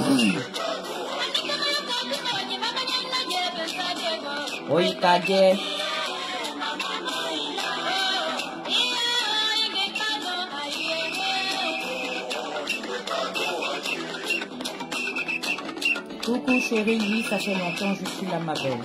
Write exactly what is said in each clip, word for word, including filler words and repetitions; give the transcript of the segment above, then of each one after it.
Oikaje. Coucou chérie, oui, ça fait longtemps, je suis là, ma belle.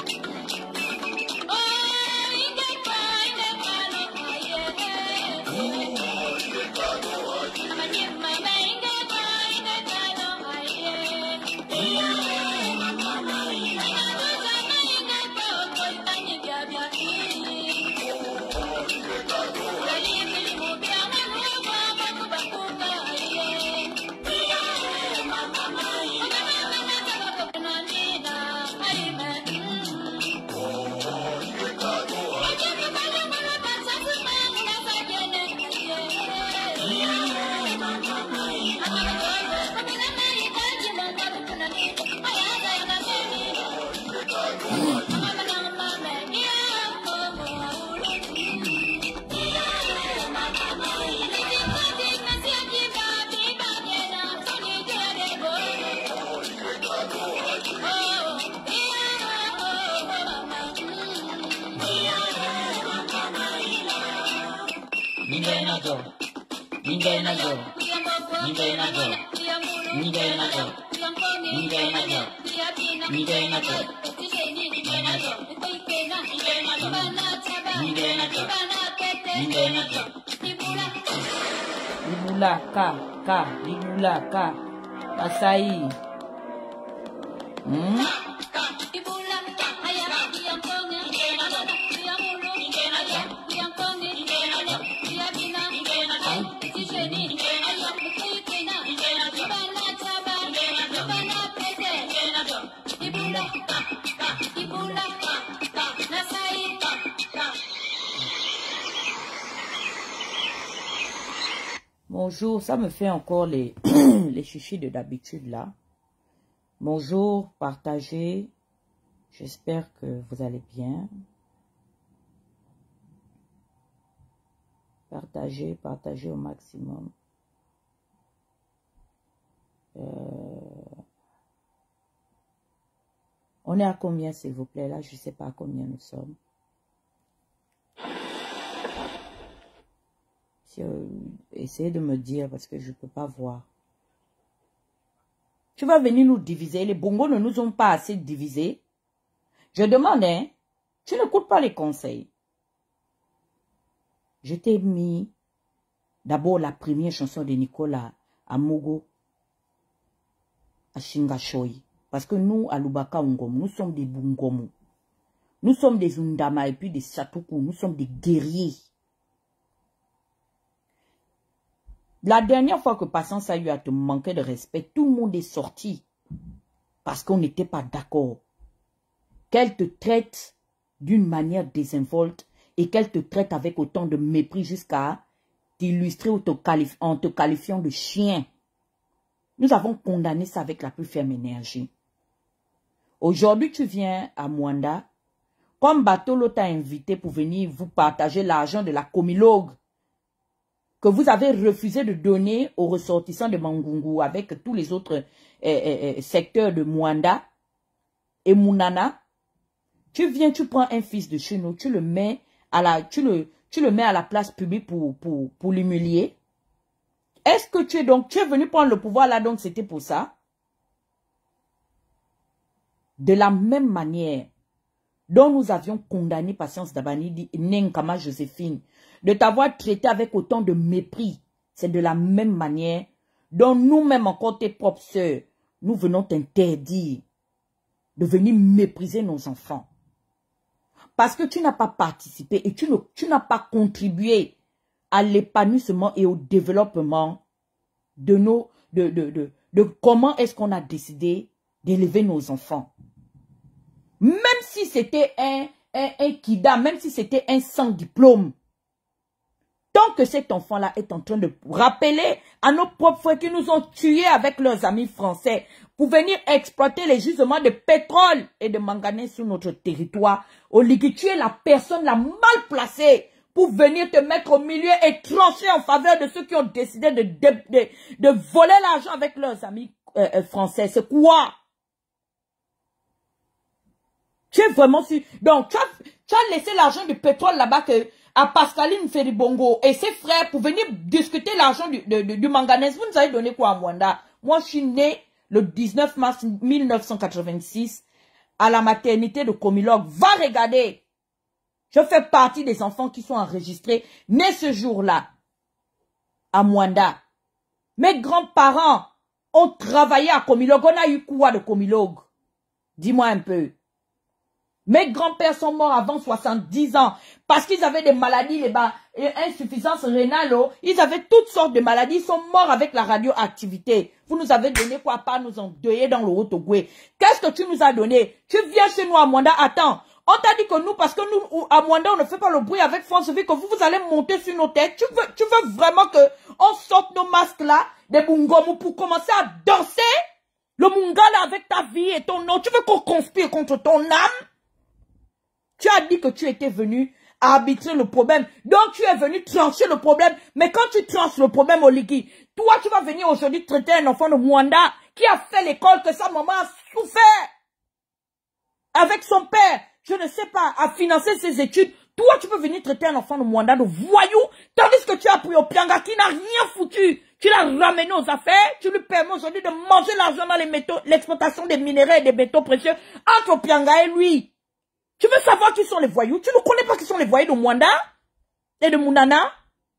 Libula ka ka libula ka Asai. Hmm? Bonjour, ça me fait encore les, les chichis de d'habitude là. Bonjour, partagez. J'espère que vous allez bien. Partagez, partagez au maximum. Euh... On est à combien, s'il vous plaît, là? Je ne sais pas à combien nous sommes. Essayez de me dire parce que je ne peux pas voir. Tu vas venir nous diviser. Les bongos ne nous ont pas assez divisés. Je demande, hein, tu n'écoutes pas les conseils. Je t'ai mis d'abord la première chanson de Nicolas à Mogo, à Shingashoi. Parce que nous, à Lubaka Ngom, nous sommes des Bungomu. Nous sommes des Undama et puis des Satuku. Nous sommes des guerriers. La dernière fois que Patience a eu à te manquer de respect, tout le monde est sorti parce qu'on n'était pas d'accord. Qu'elle te traite d'une manière désinvolte et qu'elle te traite avec autant de mépris jusqu'à t'illustrer en te qualifiant de chien. Nous avons condamné ça avec la plus ferme énergie. Aujourd'hui, tu viens à Mwanda, comme Batolo t'a invité pour venir vous partager l'argent de la Comilogue que vous avez refusé de donner aux ressortissants de Mangungu avec tous les autres eh, eh, secteurs de Mwanda et Mounana. Tu viens, tu prends un fils de chez nous, tu le mets à la, tu le, tu le mets à la place publique pour, pour, pour l'humilier. Est-ce que tu es donc, tu es venu prendre le pouvoir là, donc c'était pour ça? De la même manière dont nous avions condamné Patience Dabani et Nenkama Joséphine, de t'avoir traité avec autant de mépris, c'est de la même manière dont nous-mêmes, encore tes propres sœurs, nous venons t'interdire de venir mépriser nos enfants. Parce que tu n'as pas participé et tu, ne, tu n'as pas contribué à l'épanouissement et au développement de nos, de, de, de, de comment est-ce qu'on a décidé d'élever nos enfants. Même si c'était un, un, un kida, même si c'était un sans diplôme, tant que cet enfant-là est en train de rappeler à nos propres frères qui nous ont tués avec leurs amis français pour venir exploiter les gisements de pétrole et de manganèse sur notre territoire, au lieu que tu es la personne la mal placée pour venir te mettre au milieu et trancher en faveur de ceux qui ont décidé de, de, de, de voler l'argent avec leurs amis euh, euh, français. C'est quoi? Tu es vraiment sûr. Donc, tu as, tu as laissé l'argent du pétrole là-bas que à Pascaline Feribongo et ses frères pour venir discuter l'argent du, du, du manganèse. Vous nous avez donné quoi à Mwanda? Moi, je suis né le dix-neuf mars mille neuf cent quatre-vingt-six à la maternité de Komilog. Va regarder. Je fais partie des enfants qui sont enregistrés nés ce jour-là à Mwanda. Mes grands-parents ont travaillé à Komilog. On a eu quoi de Komilog? Dis-moi un peu. Mes grands-pères sont morts avant soixante-dix ans parce qu'ils avaient des maladies, les bas, insuffisance rénale, ils avaient toutes sortes de maladies, ils sont morts avec la radioactivité. Vous nous avez donné quoi, pas nous endeuiller dans le Haut-Ogoué? Qu'est-ce que tu nous as donné? Tu viens chez nous à Mwanda, attends, on t'a dit que nous, parce que nous, à Mwanda, on ne fait pas le bruit avec France Vie, que vous, vous allez monter sur nos têtes. Tu veux, tu veux vraiment que on sorte nos masques là, des bungomu, pour commencer à danser le mungala avec ta vie et ton nom? Tu veux qu'on conspire contre ton âme? Tu as dit que tu étais venu arbitrer le problème. Donc, tu es venu trancher le problème. Mais quand tu tranches le problème au Ligi, toi, tu vas venir aujourd'hui traiter un enfant de Mwanda qui a fait l'école que sa maman a souffert. Avec son père, je ne sais pas, a financé ses études. Toi, tu peux venir traiter un enfant de Mwanda de voyou. Tandis que tu as pris au Pianga qui n'a rien foutu. Tu l'as ramené aux affaires. Tu lui permets aujourd'hui de manger l'argent dans les métaux, l'exploitation des minéraux et des métaux précieux entre Opianga et lui. Tu veux savoir qui sont les voyous? Tu ne connais pas qui sont les voyous de Mwanda et de Mounana?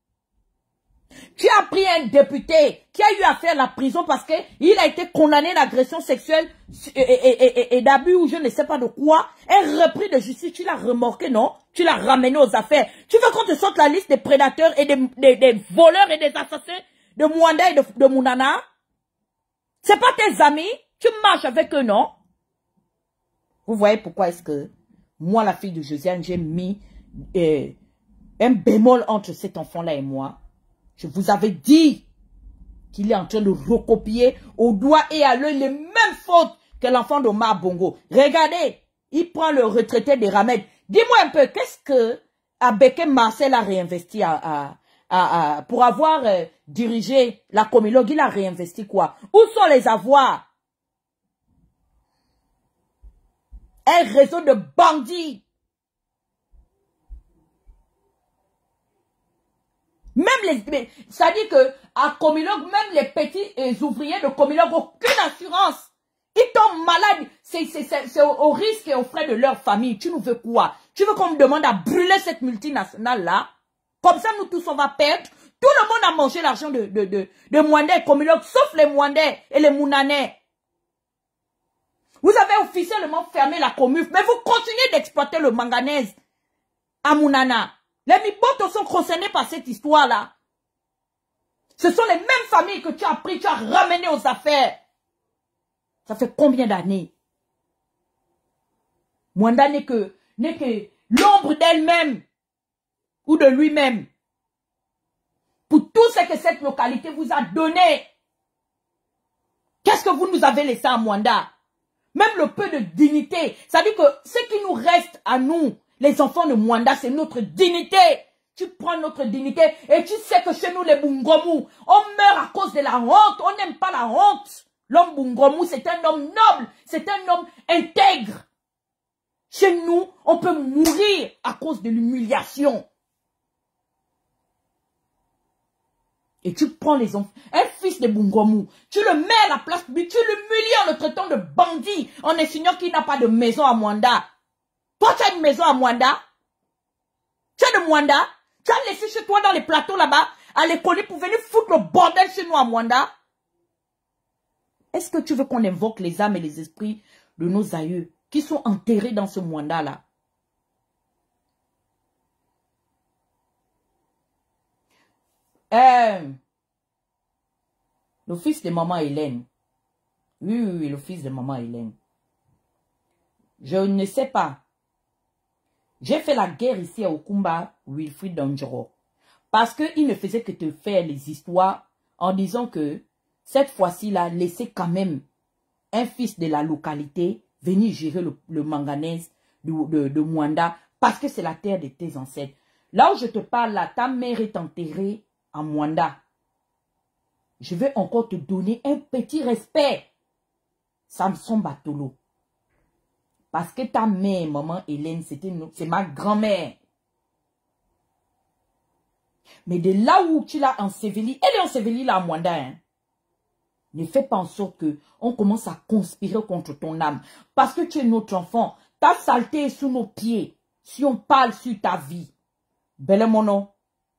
Tu as pris un député qui a eu à faire la prison parce qu'il a été condamné d'agression sexuelle et, et, et, et, et d'abus ou je ne sais pas de quoi. Un repris de justice, tu l'as remorqué, non? Tu l'as ramené aux affaires. Tu veux qu'on te sorte la liste des prédateurs et des, des, des voleurs et des assassins de Mwanda et de, de Mounana? C'est pas tes amis? Tu marches avec eux, non? Vous voyez pourquoi est-ce que moi, la fille de Josiane, j'ai mis euh, un bémol entre cet enfant-là et moi. Je vous avais dit qu'il est en train de recopier au doigt et à l'œil les mêmes fautes que l'enfant d'Omar Bongo. Regardez, il prend le retraité des Ramèdes. Dis-moi un peu, qu'est-ce que Abeke Marcel a réinvesti à, à, à, à, pour avoir euh, dirigé la Komilog? Il a réinvesti quoi? Où sont les avoirs? Un réseau de bandits. Même les, ça dit que à Komilog, même les petits euh, ouvriers de Komilog, aucune assurance. Ils tombent malades. C'est au, au risque et aux frais de leur famille. Tu nous veux quoi? Tu veux qu'on me demande à brûler cette multinationale-là? Comme ça, nous tous, on va perdre. Tout le monde a mangé l'argent de, de, de, de Mwanda et Komilog, sauf les Mwandais et les Mounanais. Vous avez officiellement fermé la commune, mais vous continuez d'exploiter le manganèse à Mounana. Les Mibotos sont concernés par cette histoire-là. Ce sont les mêmes familles que tu as pris, tu as ramené aux affaires. Ça fait combien d'années? Mwanda n'est que, n'est que l'ombre d'elle-même ou de lui-même. Pour tout ce que cette localité vous a donné. Qu'est-ce que vous nous avez laissé à Mwanda? Même le peu de dignité. Ça veut dire que ce qui nous reste à nous, les enfants de Mwanda, c'est notre dignité. Tu prends notre dignité et tu sais que chez nous, les Bungomu, on meurt à cause de la honte. On n'aime pas la honte. L'homme Bungomu, c'est un homme noble. C'est un homme intègre. Chez nous, on peut mourir à cause de l'humiliation. Et tu prends les enfants, un fils de Bungomu, tu le mets à la place publique, tu l'humilies en le traitant de bandit, en insinuant qu'il n'a pas de maison à Mwanda. Toi, tu as une maison à Mwanda? Tu as de Mwanda? Tu as laissé chez toi dans les plateaux là-bas, à l'école pour venir foutre le bordel chez nous à Mwanda? Est-ce que tu veux qu'on invoque les âmes et les esprits de nos aïeux qui sont enterrés dans ce Mwanda-là? Euh, le fils de maman Hélène. Oui, oui, oui, le fils de maman Hélène. Je ne sais pas. J'ai fait la guerre ici à Okumba, Wilfried Danjoro. Parce qu'il ne faisait que te faire les histoires en disant que cette fois-ci-là, laissez quand même un fils de la localité venir gérer le, le manganèse de, de, de Mwanda parce que c'est la terre de tes ancêtres. Là où je te parle, là, ta mère est enterrée en Mwanda. Je vais encore te donner un petit respect. Samson Batolo. Parce que ta mère, maman Hélène, c'est ma grand-mère. Mais de là où tu l'as ensevelie, elle est ensevelie là à Mwanda. Hein. Ne fais pas en sorte que on commence à conspirer contre ton âme. Parce que tu es notre enfant. Ta saleté est sous nos pieds. Si on parle sur ta vie. Belle mono.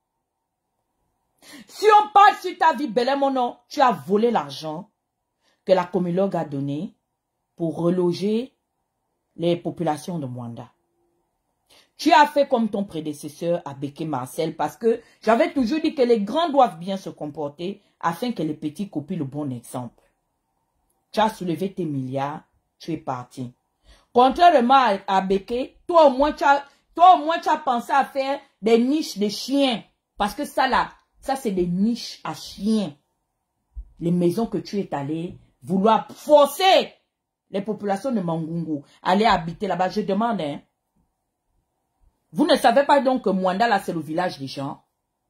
Si on parle sur ta vie, belle mono, tu as volé l'argent que la communauté a donné pour reloger les populations de Mwanda. Tu as fait comme ton prédécesseur Abeke Marcel parce que j'avais toujours dit que les grands doivent bien se comporter afin que les petits copient le bon exemple. Tu as soulevé tes milliards, tu es parti. Contrairement à Abeke, toi au moins tu as, toi au moins tu as pensé à faire des niches de chiens. Parce que ça là, ça c'est des niches à chiens. Les maisons que tu es allé vouloir forcer les populations de Mangungu à aller habiter là-bas. Je demande, hein. Vous ne savez pas donc que Mwanda là c'est le village des gens?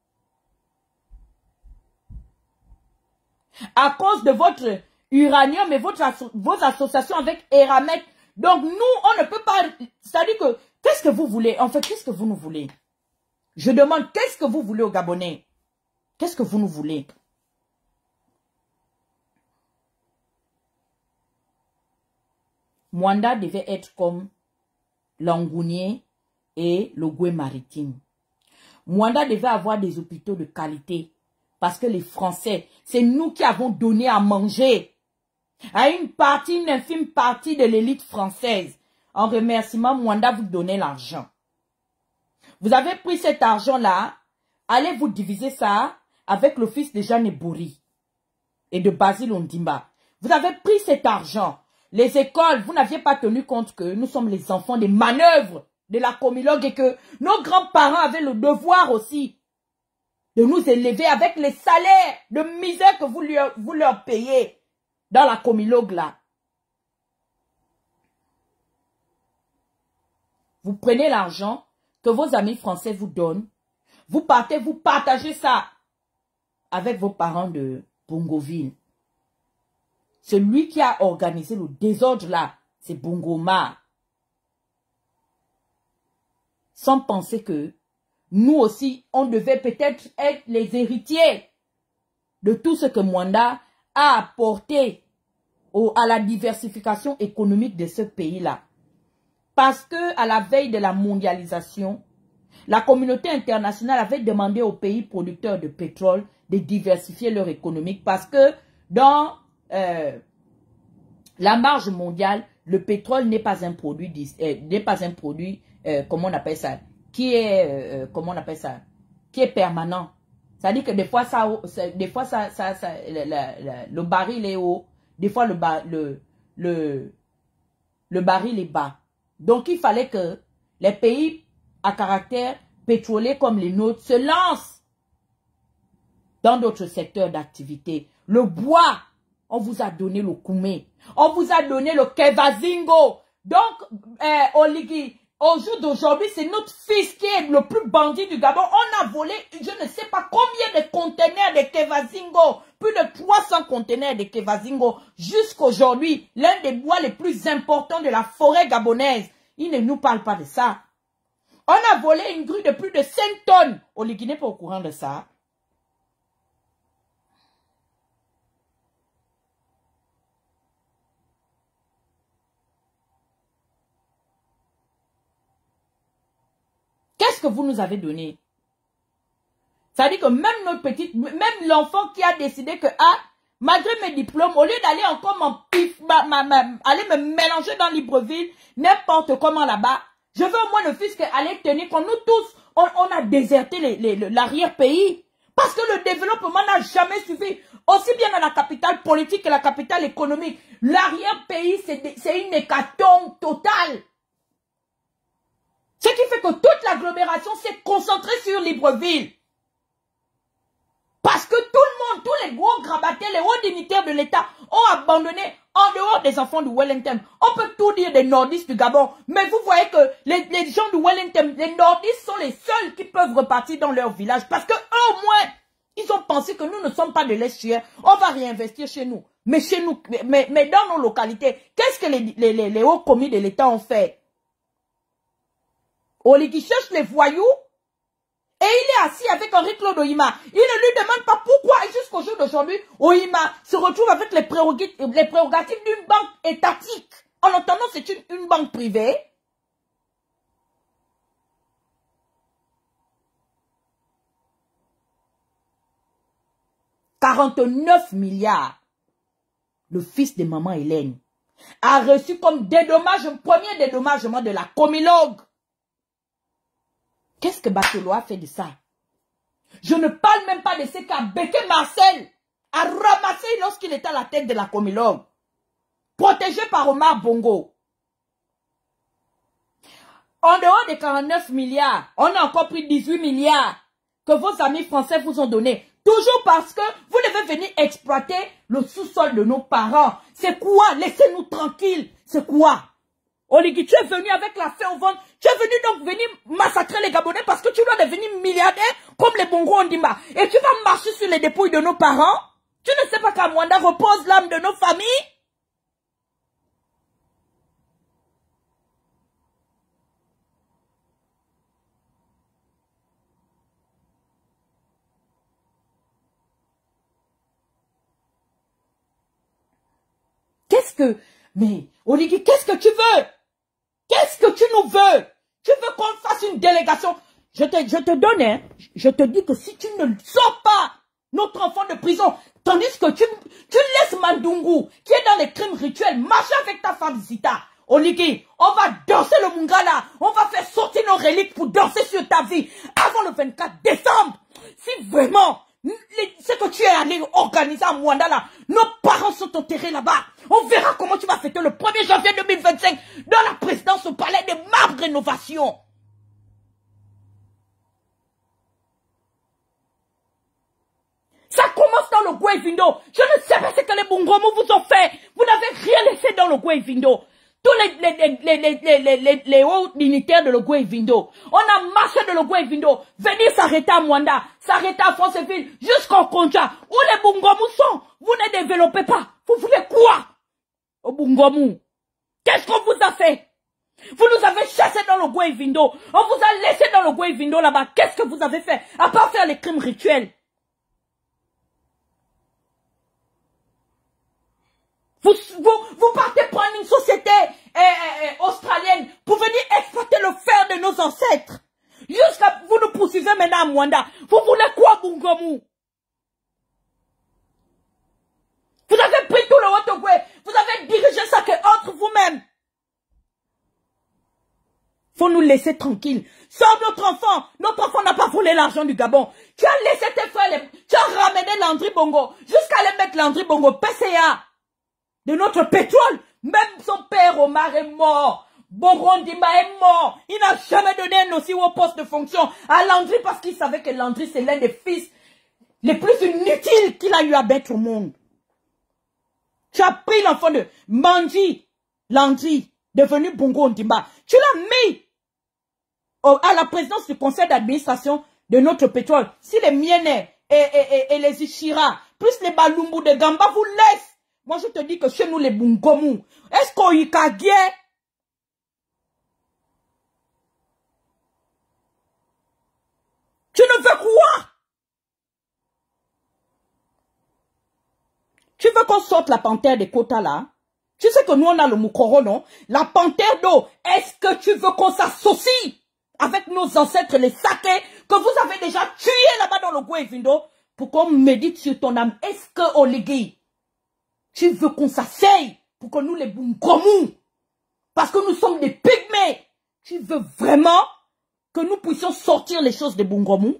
À cause de votre uranium et votre asso vos associations avec Eramet. Donc nous, on ne peut pas... C'est-à-dire que, qu'est-ce que vous voulez? En fait, qu'est-ce que vous nous voulez? Je demande, qu'est-ce que vous voulez aux Gabonais? Qu'est-ce que vous nous voulez? Mwanda devait être comme Langounier et le Goué maritime. Mwanda devait avoir des hôpitaux de qualité. Parce que les Français, c'est nous qui avons donné à manger à une partie, une infime partie de l'élite française. En remerciement, Mwanda vous donnait l'argent. Vous avez pris cet argent-là, allez vous diviser ça avec le fils de Jeanne Bourri et de Basile Ondimba. Vous avez pris cet argent. Les écoles, vous n'aviez pas tenu compte que nous sommes les enfants des manœuvres de la communauté et que nos grands-parents avaient le devoir aussi de nous élever avec les salaires de misère que vous leur, vous leur payez dans la communauté là. Vous prenez l'argent que vos amis français vous donnent, vous partez, vous partagez ça avec vos parents de Bongoville. Celui qui a organisé le désordre là, c'est Bongoma. Sans penser que nous aussi, on devait peut-être être les héritiers de tout ce que Mwanda a apporté au, à la diversification économique de ce pays-là. Parce que à la veille de la mondialisation, la communauté internationale avait demandé aux pays producteurs de pétrole de diversifier leur économie parce que dans euh, la marge mondiale, le pétrole n'est pas un produit, euh, n'est pas un produit, euh, comment on appelle ça, qui est, euh, comment on appelle ça, qui est permanent. C'est-à-dire que des fois, ça, des fois ça, ça, ça le, le, le baril est haut, des fois le, le, le, le baril est bas. Donc, il fallait que les pays à caractère pétrolier comme les nôtres se lancent dans d'autres secteurs d'activité. Le bois, on vous a donné le koumé. On vous a donné le kevazingo. Donc, euh, Oligui, au jour d'aujourd'hui, c'est notre fils qui est le plus bandit du Gabon. On a volé, je ne sais pas combien de conteneurs de kevazingo. Plus de trois cents conteneurs de kevazingo. Jusqu'aujourd'hui, l'un des bois les plus importants de la forêt gabonaise. Il ne nous parle pas de ça. On a volé une grue de plus de cinq tonnes. Oligui n'est pas au courant de ça. Qu'est-ce que vous nous avez donné? Ça dit que même notre petite, même l'enfant qui a décidé que, ah, malgré mes diplômes, au lieu d'aller encore m'en pif, ma, ma, ma, aller me mélanger dans Libreville, n'importe comment là-bas, je veux au moins le fisc aller tenir compte. Nous tous, on, on a déserté l'arrière-pays. Parce que le développement n'a jamais suffi. Aussi bien dans la capitale politique que la capitale économique. L'arrière-pays, c'est une hécatombe totale. Ce qui fait que toute l'agglomération s'est concentrée sur Libreville. Parce que tout le monde, tous les gros grabataires, les hauts dignitaires de l'État ont abandonné en dehors des enfants du Wellington. On peut tout dire des nordistes du Gabon, mais vous voyez que les, les gens du Wellington, les nordistes sont les seuls qui peuvent repartir dans leur village. Parce que eux, au moins, ils ont pensé que nous ne sommes pas de l'Est. On va réinvestir chez nous. Mais chez nous, mais, mais dans nos localités, qu'est-ce que les, les, les, les hauts commis de l'État ont fait? Oli qui cherche les voyous. Et il est assis avec Henri-Claude Ohima. Il ne lui demande pas pourquoi, jusqu'au jour d'aujourd'hui, Ohima se retrouve avec les prérogatives, les prérogatives d'une banque étatique. En entendant, c'est une, une banque privée. quarante-neuf milliards. Le fils de maman Hélène a reçu comme dédommagement, premier dédommagement de la Comilogue. Qu'est-ce que Batelot a fait de ça? Je ne parle même pas de ce qu'a Béké Marcel a ramassé lorsqu'il était à la tête de la Comilogue. Protégé par Omar Bongo. En dehors des quarante-neuf milliards, on a encore pris dix-huit milliards que vos amis français vous ont donné. Toujours parce que vous devez venir exploiter le sous-sol de nos parents. C'est quoi? Laissez-nous tranquilles. C'est quoi? Oligui, tu es venu avec la faim au ventre. Tu es venu donc venir massacrer les Gabonais parce que tu dois devenir milliardaire comme les Bongo Ondimba. Et tu vas marcher sur les dépouilles de nos parents. Tu ne sais pas qu'à Mwanda repose l'âme de nos familles. Qu'est-ce que... Mais, Oligui, qu'est-ce que tu veux? Qu'est-ce que tu nous veux? Tu veux qu'on fasse une délégation? Je te, je te donne, hein, je te dis que si tu ne sors pas notre enfant de prison, tandis que tu, tu laisses Mandungu, qui est dans les crimes rituels, marcher avec ta femme Zita. Oligui, on va danser le Mungala, on va faire sortir nos reliques pour danser sur ta vie avant le vingt-quatre décembre. Si vraiment, ce que tu es allé organiser à Mwanda là, nos parents sont enterrés là-bas. On verra comment tu vas fêter le premier janvier deux mille vingt-cinq dans la présidence au palais de Marbre Rénovation. Ça commence dans le Gouevindo. Je ne sais pas ce que les Bongomo vous ont fait. Vous n'avez rien laissé dans le Gouevindo. Tous les, les, les, les, les, les, les, les hauts dignitaires de le Gouevindo. On a marché de le Gouevindo. Venir s'arrêter à Mwanda, s'arrêter à Franceville, jusqu'au Konja. Où les Bongomo sont. Vous ne développez pas. Vous voulez quoi? Au Bongomo. Qu'est-ce qu'on vous a fait? Vous nous avez chassés dans le Gouevindo. On vous a laissé dans le Gouevindo là-bas. Qu'est-ce que vous avez fait? À part faire les crimes rituels. Vous, vous, vous partez prendre une société eh, eh, australienne pour venir exploiter le fer de nos ancêtres. Jusqu'à vous nous poursuivez maintenant à Mwanda. Vous voulez quoi, Bungomu? Vous avez pris tout le Haut-Ogoué. Vous avez dirigé ça que entre vous-même. Faut nous laisser tranquilles. Sors notre enfant. Notre enfant n'a pas volé l'argent du Gabon. Tu as laissé tes frères, les... tu as ramené Landry Bongo. Jusqu'à aller mettre Landry Bongo P C A. De notre pétrole. Même son père Omar est mort. Borondimba est mort. Il n'a jamais donné un aussi haut poste de fonction à Landry parce qu'il savait que Landry c'est l'un des fils les plus inutiles qu'il a eu à mettre au monde. Tu as pris l'enfant de Manji Landry, devenu Bongo Ondimba. Tu l'as mis au, à la présidence du conseil d'administration de notre pétrole. Si les Mienais et, et, et, et les Ishira, plus les Balumbu de Gamba vous laissent. Moi, je te dis que chez nous, les Bungomu, est-ce qu'on y a guère? Tu ne veux quoi? Tu veux qu'on sorte la panthère des quotas là? Tu sais que nous, on a le Moukoro, non? La panthère d'eau, est-ce que tu veux qu'on s'associe avec nos ancêtres, les Saké, que vous avez déjà tués là-bas dans le Gouevindo, pour qu'on médite sur ton âme? Est-ce que, Oligui, tu veux qu'on s'asseye pour que nous les Bungomu, parce que nous sommes des pygmées, tu veux vraiment que nous puissions sortir les choses des Bungomu?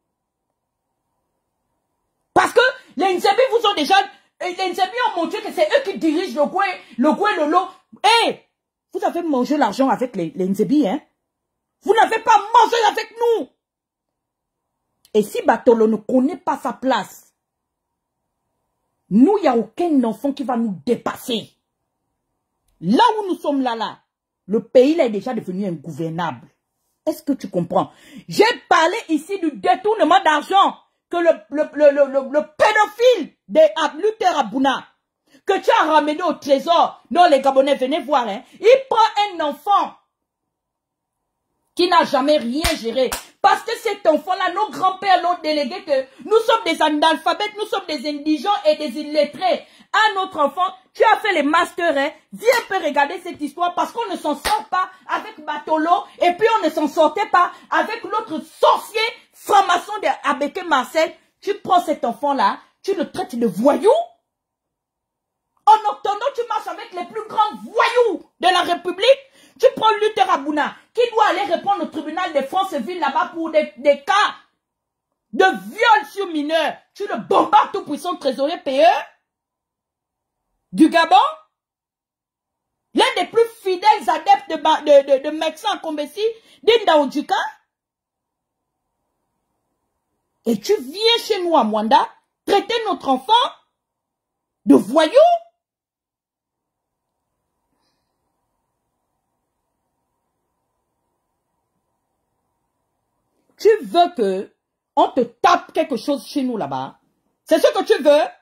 Parce que les Nzebi vous ont déjà, les Nzebi ont montré que c'est eux qui dirigent le Goué, le Goué Lolo. Eh, hey, vous avez mangé l'argent avec les, les Nzebi, hein? Vous n'avez pas mangé avec nous. Et si Batolo ne connaît pas sa place, nous, il n'y a aucun enfant qui va nous dépasser. Là où nous sommes là, là, le pays là est déjà devenu ingouvernable. Est-ce que tu comprends? J'ai parlé ici du détournement d'argent que le, le, le, le, le, le pédophile de Luther Abouna, que tu as ramené au trésor. Non, les Gabonais, venez voir. Hein. Il prend un enfant qui n'a jamais rien géré. Parce que cet enfant-là, nos grands-pères l'ont délégué que nous sommes des analphabètes, nous sommes des indigents et des illettrés. À notre enfant, tu as fait les masters, hein. Viens un peu regarder cette histoire parce qu'on ne s'en sort pas avec Batolo et puis on ne s'en sortait pas avec l'autre sorcier franc-maçon de Abeke Marcel. Tu prends cet enfant-là, tu le traites de voyou. En octobre, tu marches avec les plus grands voyous de la République. Tu prends Luther Abouna, qui doit aller répondre au tribunal de Franceville là-bas pour des, des cas de viol sur mineurs. Tu le bombardes tout puissant trésorier P E du Gabon. L'un des plus fidèles adeptes de, de, de, de Mexan Kombesi, d'Indaoudjika. Et tu viens chez nous à Mwanda, traiter notre enfant de voyou. Tu veux que on te tape quelque chose chez nous là-bas? C'est ce que tu veux?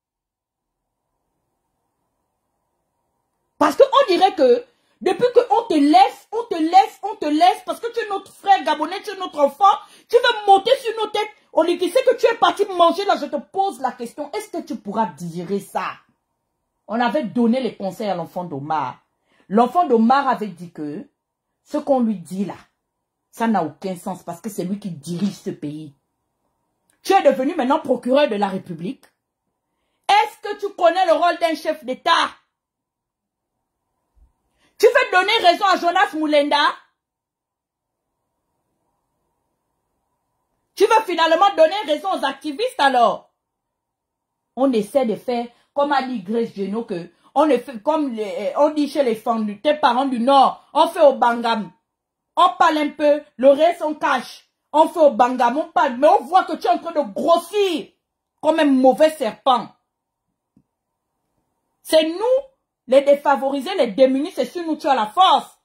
Parce qu'on dirait que depuis qu'on te laisse, on te laisse, on te laisse, parce que tu es notre frère gabonais, tu es notre enfant, tu veux monter sur nos têtes. On dit qui sait que tu es parti manger là, je te pose la question, est-ce que tu pourras digérer ça? On avait donné les conseils à l'enfant d'Omar. L'enfant d'Omar avait dit que ce qu'on lui dit là, ça n'a aucun sens parce que c'est lui qui dirige ce pays. Tu es devenu maintenant procureur de la République. Est-ce que tu connais le rôle d'un chef d'État? Tu veux donner raison à Jonas Moulenda? Tu veux finalement donner raison aux activistes alors? On essaie de faire, comme a dit Grace Geno, que on le fait comme les, on dit chez les femmes, tes parents du Nord, on fait au Bangam. On parle un peu, le reste on cache. On fait au Bangam, on parle, mais on voit que tu es en train de grossir comme un mauvais serpent. C'est nous, les défavorisés, les démunis, c'est sur nous tu as la force.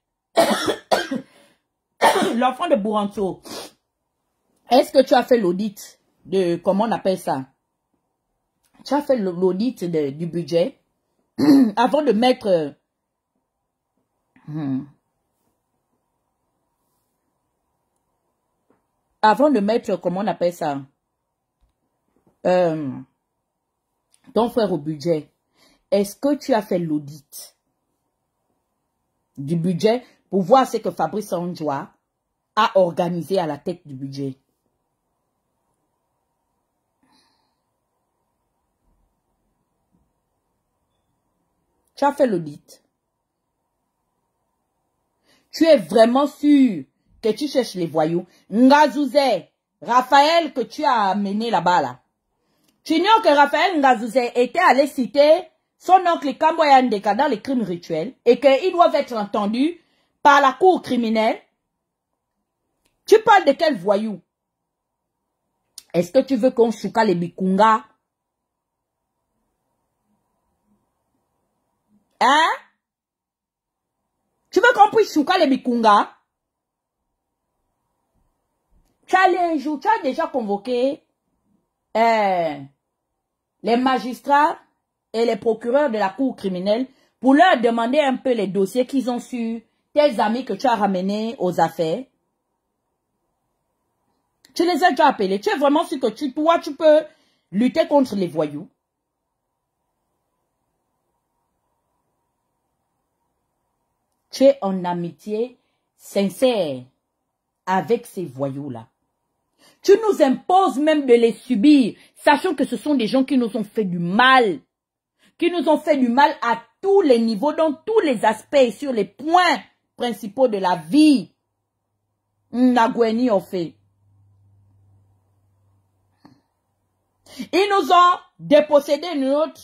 L'enfant de Bouranto, est-ce que tu as fait l'audit de, comment on appelle ça? Tu as fait l'audit du budget avant de mettre... Hmm, avant de mettre, comment on appelle ça, euh, ton frère au budget, est-ce que tu as fait l'audit du budget pour voir ce que Fabrice Anjoua a organisé à la tête du budget? Tu as fait l'audit. Tu es vraiment sûr que tu cherches les voyous? Ngazouze, Raphaël que tu as amené là-bas là. Tu ignores que Raphaël Ngazouze était allé citer son oncle Kamboya Ndeka dans les crimes rituels et qu'ils doivent être entendus par la cour criminelle. Tu parles de quel voyou? Est-ce que tu veux qu'on chouka les Bikunga? Hein? Tu veux qu'on puisse chouka les Bikunga? Tu as allé un jour, tu as déjà convoqué euh, les magistrats et les procureurs de la cour criminelle pour leur demander un peu les dossiers qu'ils ont sur tes amis que tu as ramenés aux affaires. Tu les as déjà appelés. Tu es vraiment sûr que tu, toi, tu peux lutter contre les voyous? Tu es en amitié sincère avec ces voyous-là. Tu nous imposes même de les subir, sachant que ce sont des gens qui nous ont fait du mal. Qui nous ont fait du mal à tous les niveaux, dans tous les aspects, sur les points principaux de la vie. Nagweni ont fait. Ils nous ont dépossédé notre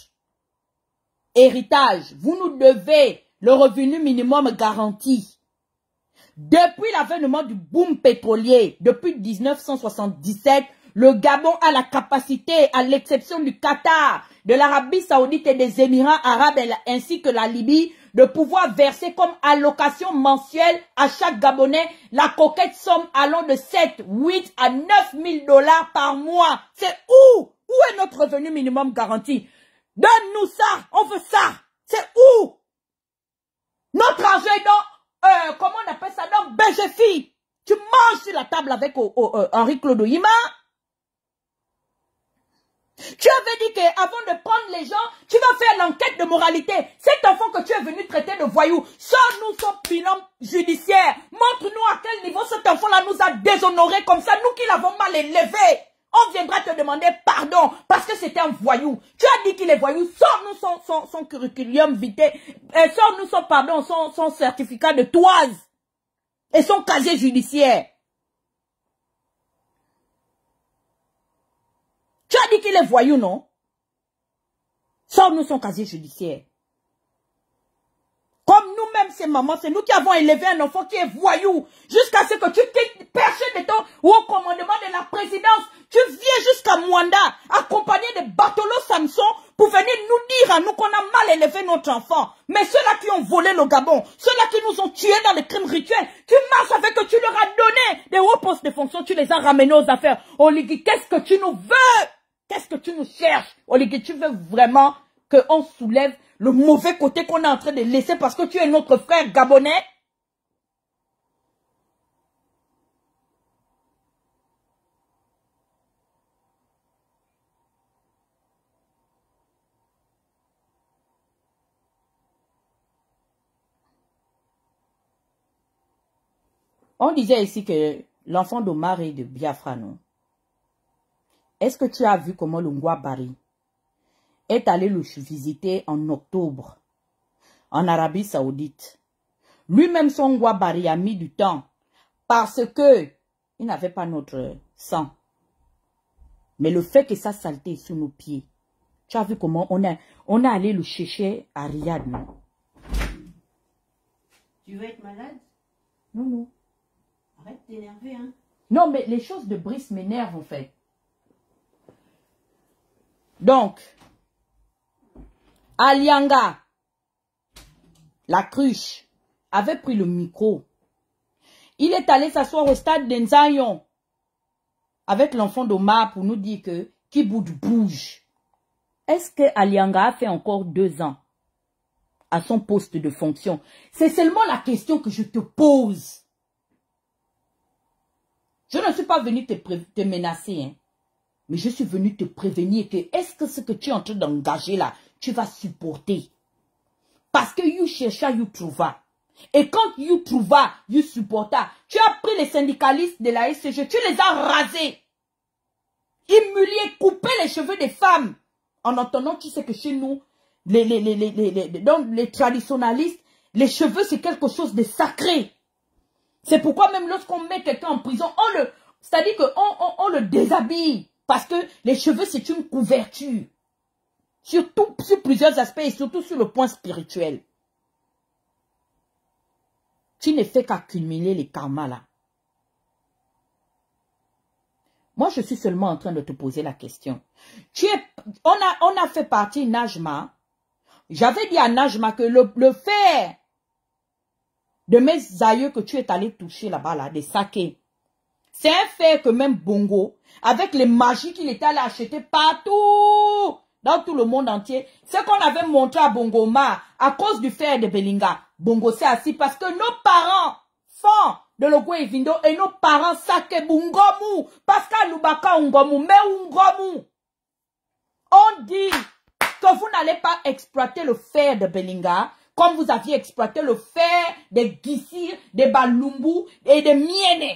héritage. Vous nous devez le revenu minimum garanti. Depuis l'avènement du boom pétrolier, depuis mille neuf cent soixante-dix-sept, le Gabon a la capacité, à l'exception du Qatar, de l'Arabie Saoudite et des Émirats Arabes ainsi que la Libye, de pouvoir verser comme allocation mensuelle à chaque Gabonais la coquette somme allant de sept, huit à neuf mille dollars par mois. C'est où? Où est notre revenu minimum garanti? Donne-nous ça, on veut ça. C'est où? Notre argent est dans, euh, comment on appelle ça, dans B G F I. Tu manges sur la table avec oh, oh, euh, Henri-Claude Oyima. Tu avais dit qu'avant de prendre les gens, tu vas faire l'enquête de moralité. Cet enfant que tu es venu traiter de voyou, sors-nous son bilan judiciaire. Montre-nous à quel niveau cet enfant-là nous a déshonorés comme ça, nous qui l'avons mal élevé. On viendra te demander pardon parce que c'était un voyou. Tu as dit qu'il est voyou. Sors-nous son, son, son curriculum vitae. Euh, Sors-nous son, pardon, son, son certificat de toise et son casier judiciaire. Tu as dit qu'il est voyou, non? Sors-nous son casier judiciaire. Comme nous-mêmes, ces mamans, c'est nous qui avons élevé un enfant qui est voyou. Jusqu'à ce que tu t'es perché de ton haut commandement de la présidence. Tu viens jusqu'à Mwanda, accompagné de Bartolo Samson, pour venir nous dire à nous qu'on a mal élevé notre enfant. Mais ceux-là qui ont volé le Gabon, ceux-là qui nous ont tués dans les crimes rituels, tu marches avec eux, tu leur as donné des hauts postes de fonction, tu les as ramenés aux affaires. Oligui, qu'est-ce que tu nous veux? Qu'est-ce que tu nous cherches? Oligui, tu veux vraiment qu'on soulève le mauvais côté qu'on est en train de laisser parce que tu es notre frère gabonais? On disait ici que l'enfant d'Omar est de Biafra, non? Est-ce que tu as vu comment le Ngwa Bari est allé le visiter en octobre en Arabie Saoudite? Lui-même, son Ngwa Bari a mis du temps parce que il n'avait pas notre sang. Mais le fait que ça saleté sous nos pieds, tu as vu comment on a, on a allé le chercher à Riyad, non? Tu veux être malade? Non, non. Arrête de t'énerver, hein. Non, mais les choses de Brice m'énervent, en fait. Donc, Alianga, la cruche, avait pris le micro. Il est allé s'asseoir au stade d'Enzayon avec l'enfant d'Omar pour nous dire que Kiboud bouge. Est-ce que Alianga a fait encore deux ans à son poste de fonction? C'est seulement la question que je te pose. Je ne suis pas venu te, te menacer, hein, mais je suis venu te prévenir que est-ce que ce que tu es en train d'engager là, tu vas supporter? Parce que you chercha, you trouva. Et quand you trouva, you supporta. Tu as pris les syndicalistes de la S C G, tu les as rasés. Humiliés, coupé les cheveux des femmes. En entendant, tu sais que chez nous, les, les, les, les, les, les, donc les traditionalistes, les cheveux c'est quelque chose de sacré. C'est pourquoi même lorsqu'on met quelqu'un en prison, on le, c'est-à-dire qu'on on, on le déshabille. Parce que les cheveux, c'est une couverture. Surtout sur plusieurs aspects et surtout sur le point spirituel. Tu ne fais qu'accumuler les karmas là. Moi, je suis seulement en train de te poser la question. Tu es, on a, on a fait partie Najma. J'avais dit à Najma que le, le fer de mes aïeux que tu es allé toucher là-bas, là, des sakés. C'est un fer que même Bongo, avec les magies qu'il était allé acheter partout, dans tout le monde entier, c'est qu'on avait montré à Bongo Ma, à cause du fer de Belinga. Bongo s'est assis parce que nos parents font de l'Ogo et Vindo et nos parents saké Bungomu, parce qu'à Lubaka Ungomu, mais Ungomu. On dit que vous n'allez pas exploiter le fer de Belinga, comme vous aviez exploité le fer des Gissir, des Balumbu et des Miene.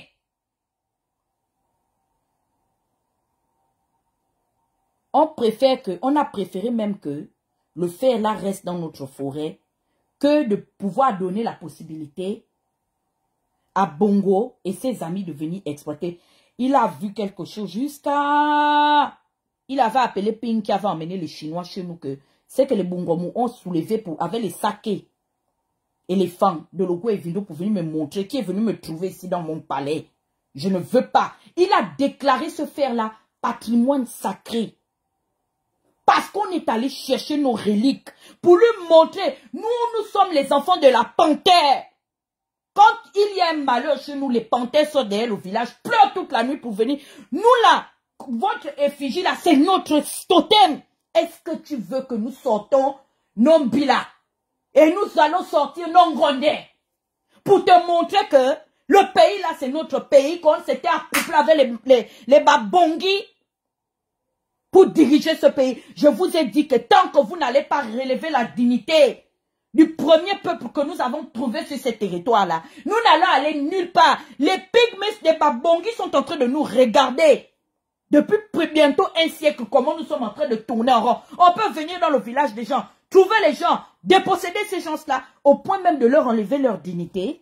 On préfère que, on a préféré même que le fer là reste dans notre forêt que de pouvoir donner la possibilité à Bongo et ses amis de venir exploiter. Il a vu quelque chose jusqu'à... Il avait appelé Ping qui avait emmené les Chinois chez nous que c'est que les Bongomou ont soulevé pour, avec les sakés. éléphant de Logwe Evindo pour venir me montrer, qui est venu me trouver ici dans mon palais. Je ne veux pas. Il a déclaré ce fer-là patrimoine sacré. Parce qu'on est allé chercher nos reliques pour lui montrer, nous, nous sommes les enfants de la panthère. Quand il y a un malheur chez nous, les panthères sont derrière le village, pleurent toute la nuit pour venir. Nous là, votre effigie là, c'est notre totem. Est-ce que tu veux que nous sortons nos bilas et nous allons sortir nos grondets pour te montrer que le pays là, c'est notre pays, qu'on s'était accouplé avec les, les, les babongis pour diriger ce pays. Je vous ai dit que tant que vous n'allez pas relever la dignité du premier peuple que nous avons trouvé sur ces territoires-là, nous n'allons aller nulle part. Les pygmées des babongis sont en train de nous regarder. Depuis bientôt un siècle, comment nous sommes en train de tourner en rond. On peut venir dans le village des gens, trouver les gens, déposséder ces gens-là, au point même de leur enlever leur dignité.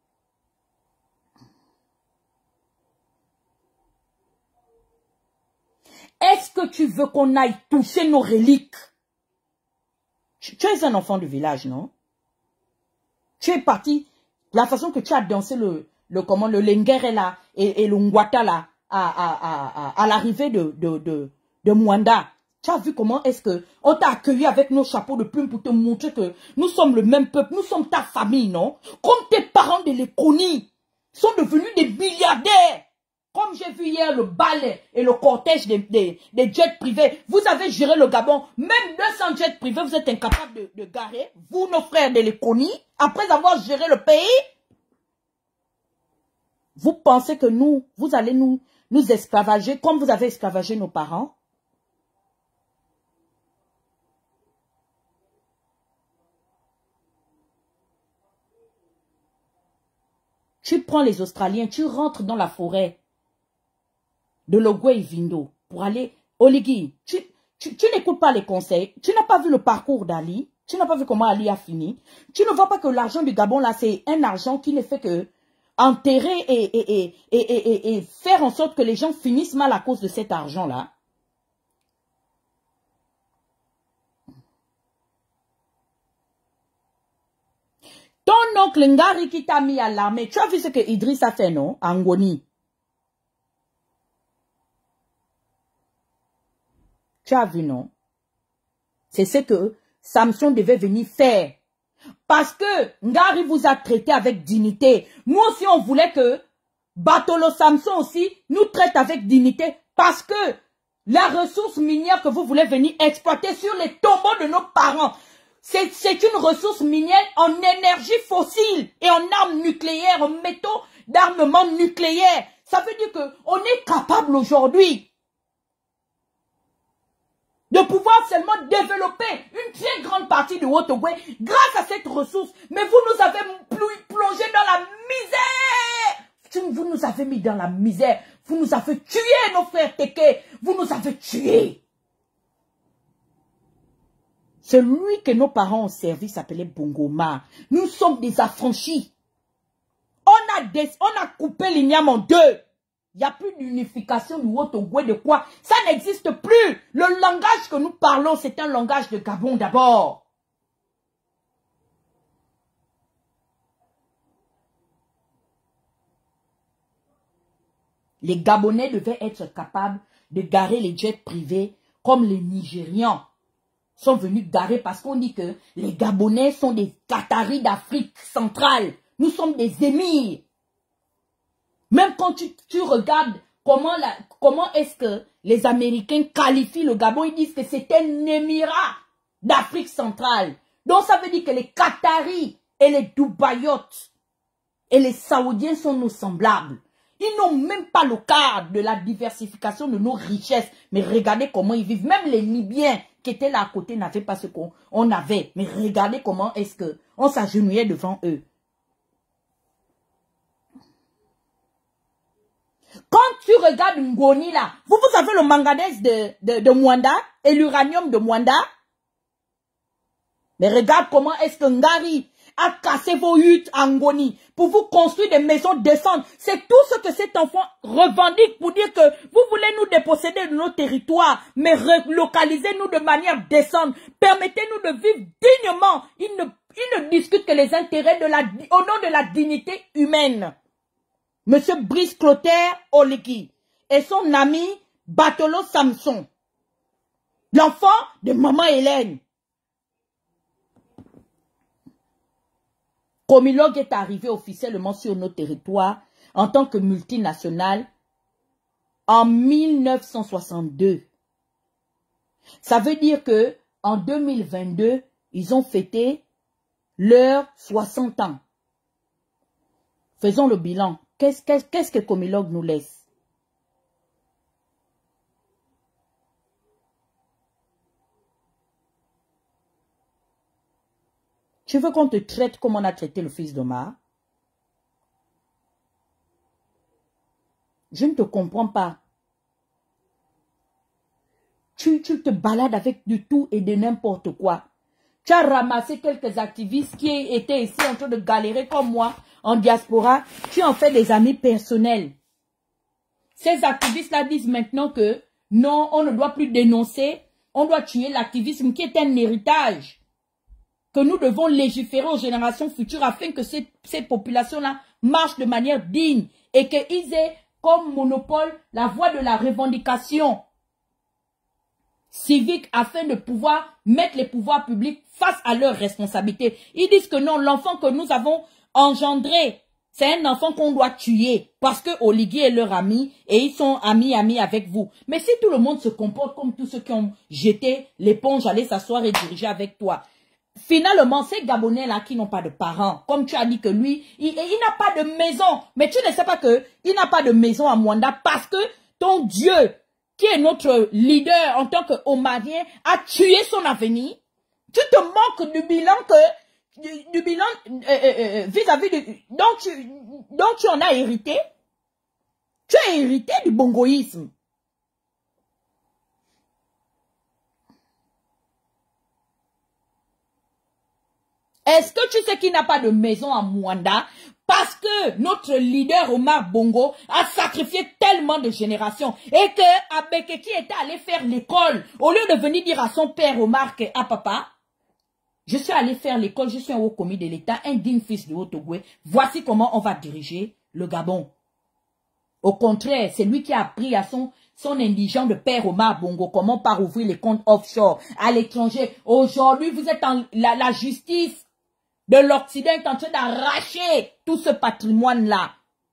Est-ce que tu veux qu'on aille toucher nos reliques? Tu, tu es un enfant du village, non? Tu es parti, la façon que tu as dansé le, le, comment, le lengere là, et, et le ngwata là, à, à, à, à, à l'arrivée de, de, de, de Mwanda. Tu as vu comment est-ce que on t'a accueilli avec nos chapeaux de plumes pour te montrer que nous sommes le même peuple, nous sommes ta famille, non? Comme tes parents de l'économie sont devenus des milliardaires. Comme j'ai vu hier le bal et le cortège des, des, des jets privés, vous avez géré le Gabon, même deux cents jets privés, vous êtes incapables de, de garer, vous, nos frères de l'économie, après avoir géré le pays. Vous pensez que nous, vous allez nous, nous esclavager comme vous avez esclavagé nos parents? Tu prends les Australiens, tu rentres dans la forêt de Logwe Evindo pour aller Oligui. Tu, tu, tu n'écoutes pas les conseils. Tu n'as pas vu le parcours d'Ali. Tu n'as pas vu comment Ali a fini. Tu ne vois pas que l'argent du Gabon, là, c'est un argent qui ne fait que enterrer et, et, et, et, et, et faire en sorte que les gens finissent mal à cause de cet argent-là. Ton oncle Ngari qui t'a mis à l'armée, tu as vu ce que Idriss a fait, non? Angoni. Tu as vu, non? C'est ce que Samson devait venir faire. Parce que Ngari vous a traité avec dignité. Nous aussi, on voulait que Batolo Samson aussi nous traite avec dignité. Parce que la ressource minière que vous voulez venir exploiter sur les tombeaux de nos parents, c'est une ressource minière en énergie fossile et en armes nucléaires, en métaux d'armement nucléaire. Ça veut dire qu'on est capable aujourd'hui de pouvoir seulement développer une très grande partie du Haut-Ogooué grâce à cette ressource. Mais vous nous avez plongé dans la misère. Vous nous avez mis dans la misère. Vous nous avez tués, nos frères Teke. Vous nous avez tués. Celui que nos parents ont servi s'appelait Bongoma. Nous sommes des affranchis. On a, des, on a coupé l'igname en deux. Il n'y a plus d'unification du Haut-Ogooué de quoi? Ça n'existe plus. Le langage que nous parlons, c'est un langage de Gabon d'abord. Les Gabonais devaient être capables de garer les jets privés comme les Nigérians sont venus garer parce qu'on dit que les Gabonais sont des Qataris d'Afrique centrale. Nous sommes des émirs. Même quand tu, tu regardes comment, la, comment est-ce que les Américains qualifient le Gabon, ils disent que c'est un émirat d'Afrique centrale. Donc ça veut dire que les Qataris et les Dubaïotes et les Saoudiens sont nos semblables. Ils n'ont même pas le cadre de la diversification de nos richesses. Mais regardez comment ils vivent. Même les Libyens qui étaient là à côté n'avaient pas ce qu'on on avait. Mais regardez comment est-ce qu'on s'agenouillait devant eux. Quand tu regardes Ngoni là, vous, vous avez le manganèse de, de, de Mwanda et l'uranium de Mwanda. Mais regarde comment est-ce que Ngari a cassé vos huttes en Ngoni pour vous construire des maisons décentes. C'est tout ce que cet enfant revendique pour dire que vous voulez nous déposséder de nos territoires, mais relocalisez-nous de manière décente. Permettez-nous de vivre dignement. Il ne, il ne discute que les intérêts de la, au nom de la dignité humaine. Monsieur Brice Clotaire Oligui et son ami Bartolo Samson, l'enfant de maman Hélène. Comilog est arrivé officiellement sur nos territoires en tant que multinationale en mille neuf cent soixante-deux. Ça veut dire que en deux mille vingt-deux, ils ont fêté leurs soixante ans. Faisons le bilan. Qu'est-ce qu'est-ce, qu'est-ce que Comilog nous laisse? Tu veux qu'on te traite comme on a traité le fils d'Omar? Je ne te comprends pas. Tu, tu te balades avec du tout et de n'importe quoi. Tu as ramassé quelques activistes qui étaient ici en train de galérer comme moi en diaspora. Tu en fais des amis personnels. Ces activistes-là disent maintenant que non, on ne doit plus dénoncer. On doit tuer l'activisme qui est un héritage. Que nous devons légiférer aux générations futures afin que ces, ces populations-là marchent de manière digne et qu'ils aient comme monopole la voie de la revendication civique afin de pouvoir mettre les pouvoirs publics face à leurs responsabilités. Ils disent que non, l'enfant que nous avons engendré, c'est un enfant qu'on doit tuer parce que Oligui est leur ami et ils sont amis, amis avec vous. Mais si tout le monde se comporte comme tous ceux qui ont jeté l'éponge, aller s'asseoir et diriger avec toi, finalement, ces Gabonais-là qui n'ont pas de parents, comme tu as dit que lui, il, il n'a pas de maison. Mais tu ne sais pas qu'il n'a pas de maison à Mwanda parce que ton Dieu, qui est notre leader en tant qu'Omarien, a tué son avenir. Tu te manques du bilan que du, du bilan vis-à-vis euh, euh, de dont tu, dont tu en as hérité. Tu as hérité du bongoïsme. Est-ce que tu sais qu'il n'a pas de maison à Mwanda parce que notre leader Omar Bongo a sacrifié tellement de générations et que Abekeki était allé faire l'école au lieu de venir dire à son père Omar que ah papa, je suis allé faire l'école, je suis un haut commis de l'État, un digne fils de Otogwe. Voici comment on va diriger le Gabon. Au contraire, c'est lui qui a appris à son son indigent de père Omar Bongo comment par ouvrir les comptes offshore à l'étranger. Aujourd'hui, vous êtes en la, la justice de l'Occident est en train d'arracher tout ce patrimoine-là.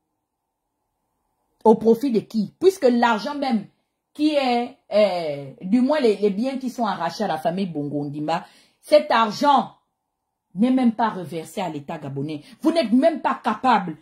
Au profit de qui? Puisque l'argent même qui est, euh, du moins les, les biens qui sont arrachés à la famille Bongo Ndimba, cet argent n'est même pas reversé à l'État gabonais. Vous n'êtes même pas capable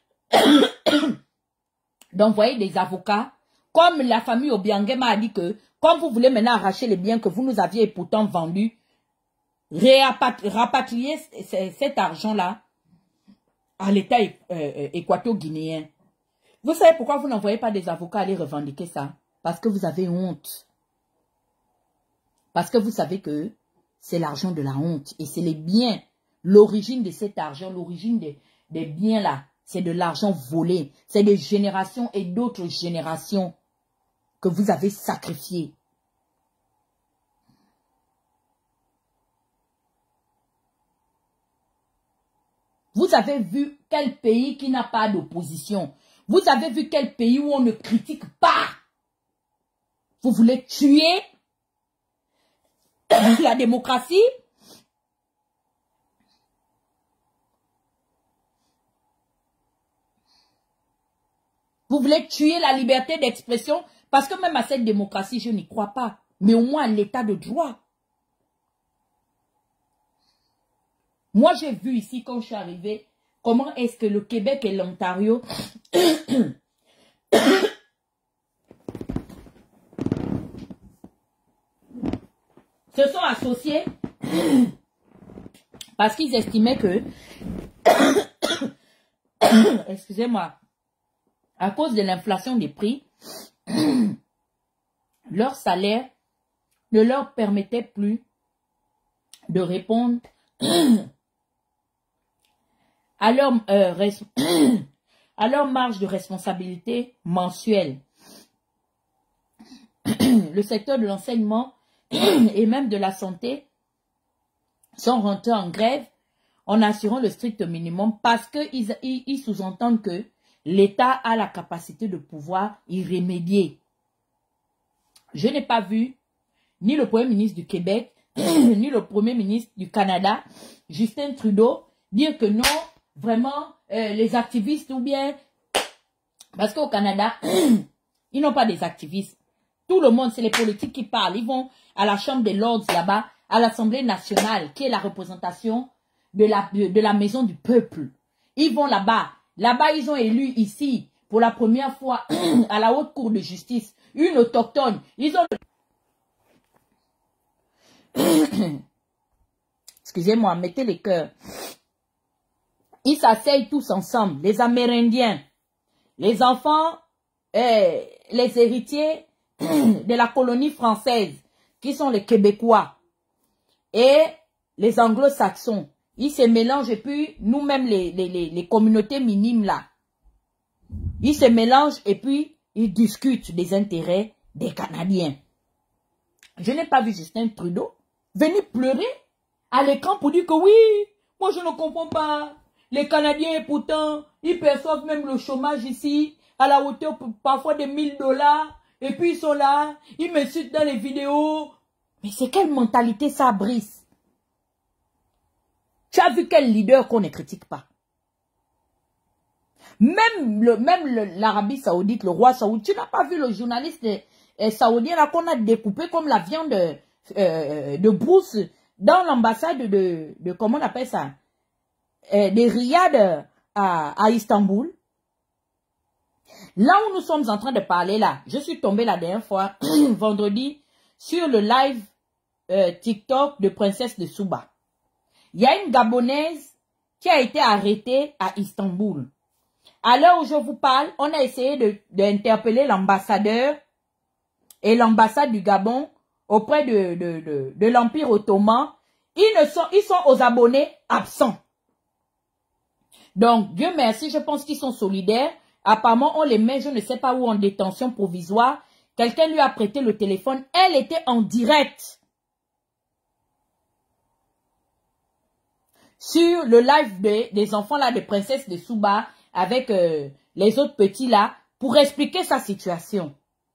d'envoyer des avocats, comme la famille Obiangema a dit que, comme vous voulez maintenant arracher les biens que vous nous aviez pourtant vendus, rapatrier cet argent-là à l'État euh, équato-guinéen. Vous savez pourquoi vous n'envoyez pas des avocats aller revendiquer ça? Parce que vous avez honte. Parce que vous savez que c'est l'argent de la honte. Et c'est les biens. L'origine de cet argent, l'origine des, des biens-là, c'est de l'argent volé. C'est des générations et d'autres générations que vous avez sacrifiées. Vous avez vu quel pays qui n'a pas d'opposition. Vous avez vu quel pays où on ne critique pas. Vous voulez tuer la démocratie. Vous voulez tuer la liberté d'expression. Parce que même à cette démocratie, je n'y crois pas. Mais au moins à l'état de droit. Moi, j'ai vu ici, quand je suis arrivée, comment est-ce que le Québec et l'Ontario se sont associés parce qu'ils estimaient que, excusez-moi, à cause de l'inflation des prix, leur salaire ne leur permettait plus de répondre à leur, euh, à leur marge de responsabilité mensuelle. Le secteur de l'enseignement et même de la santé sont rentrés en grève en assurant le strict minimum parce qu'ils ils, ils sous-entendent que l'État a la capacité de pouvoir y remédier. Je n'ai pas vu ni le Premier ministre du Québec, ni le Premier ministre du Canada, Justin Trudeau, dire que non, vraiment, euh, les activistes ou bien... Parce qu'au Canada, ils n'ont pas des activistes. Tout le monde, c'est les politiques qui parlent. Ils vont à la Chambre des Lords là-bas, à l'Assemblée nationale, qui est la représentation de la, de, de la maison du peuple. Ils vont là-bas. Là-bas, ils ont élu ici, pour la première fois, à la Haute Cour de justice, une autochtone. Ils ont... Excusez-moi, mettez les cœurs. Ils s'asseyent tous ensemble, les Amérindiens, les enfants, euh, les héritiers de la colonie française, qui sont les Québécois, et les Anglo-Saxons. Ils se mélangent, et puis nous-mêmes, les, les, les, les communautés minimes là, ils se mélangent et puis ils discutent des intérêts des Canadiens. Je n'ai pas vu Justin Trudeau venir pleurer à l'écran pour dire que oui, moi je ne comprends pas. Les Canadiens, pourtant, ils perçoivent même le chômage ici, à la hauteur parfois de mille dollars. Et puis ils sont là, ils me suivent dans les vidéos. Mais c'est quelle mentalité ça, Brice? Tu as vu quel leader qu'on ne critique pas? Même le même l'Arabie Saoudite, le roi saoudien, tu n'as pas vu le journaliste euh, saoudien là qu'on a découpé comme la viande de, euh, de brousse dans l'ambassade de, de, comment on appelle ça, euh, de Riyad à, à Istanbul. Là où nous sommes en train de parler là, je suis tombée la dernière fois, vendredi, sur le live euh, TikTok de Princesse de Souba. Il y a une Gabonaise qui a été arrêtée à Istanbul. À l'heure où je vous parle, on a essayé d'interpeller l'ambassadeur et l'ambassade du Gabon auprès de, de, de, de l'Empire ottoman. Ils, ne sont, ils sont aux abonnés absents. Donc, Dieu merci, je pense qu'ils sont solidaires. Apparemment, on les met, je ne sais pas où, en détention provisoire. Quelqu'un lui a prêté le téléphone. Elle était en direct sur le live de, des enfants là de Princesse de Souba avec euh, les autres petits là pour expliquer sa situation.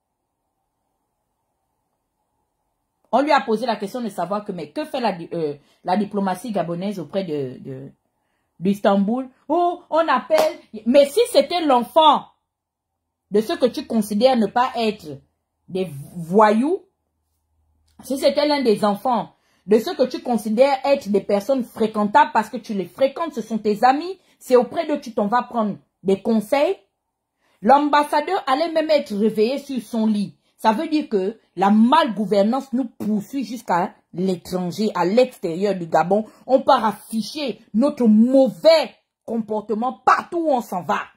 On lui a posé la question de savoir que, mais que fait la, euh, la diplomatie gabonaise auprès de, de d'Istanbul? Oh, on appelle. Mais si c'était l'enfant de ceux que tu considères ne pas être des voyous, si c'était l'un des enfants de ceux que tu considères être des personnes fréquentables parce que tu les fréquentes, ce sont tes amis, c'est auprès d'eux que tu t'en vas prendre des conseils, l'ambassadeur allait même être réveillé sur son lit. Ça veut dire que la malgouvernance nous poursuit jusqu'à l'étranger, à l'extérieur du Gabon. On part afficher notre mauvais comportement partout où on s'en va.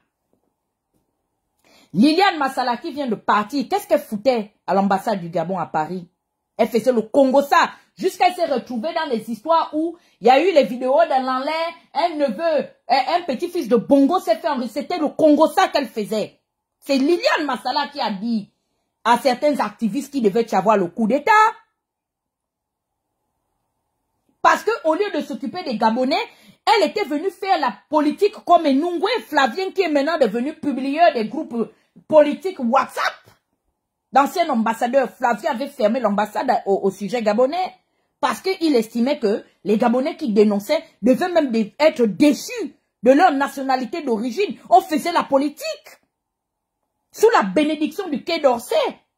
Liliane Massala qui vient de partir, qu'est-ce qu'elle foutait à l'ambassade du Gabon à Paris? Elle faisait le Congo ça, jusqu'à se retrouver dans les histoires où il y a eu les vidéos de l'enlève, un neveu, un petit-fils de Bongo s'est fait enregistrer. C'était le Congo ça qu'elle faisait. C'est Liliane Massala qui a dit à certains activistes qui devaient avoir le coup d'État. Parce qu'au lieu de s'occuper des Gabonais, elle était venue faire la politique comme Nungwe Flavien qui est maintenant devenu publieur des groupes politiques WhatsApp. L'ancien ambassadeur Flavien avait fermé l'ambassade au, au sujet gabonais parce qu'il estimait que les Gabonais qui dénonçaient devaient même être déçus de leur nationalité d'origine. On faisait la politique sous la bénédiction du Quai d'Orsay.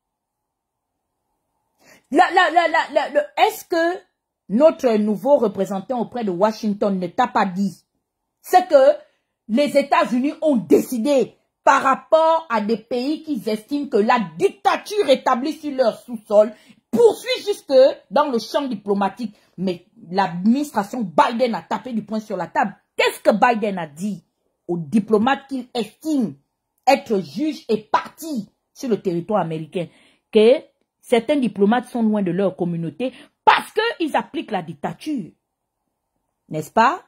Est-ce que notre nouveau représentant auprès de Washington ne t'a pas dit? C'est que les États-Unis ont décidé par rapport à des pays qui estiment que la dictature établie sur leur sous-sol poursuit jusque dans le champ diplomatique. Mais l'administration Biden a tapé du poing sur la table. Qu'est-ce que Biden a dit aux diplomates qu'il estime être juge et parti sur le territoire américain? Que certains diplomates sont loin de leur communauté parce qu'ils appliquent la dictature. N'est-ce pas?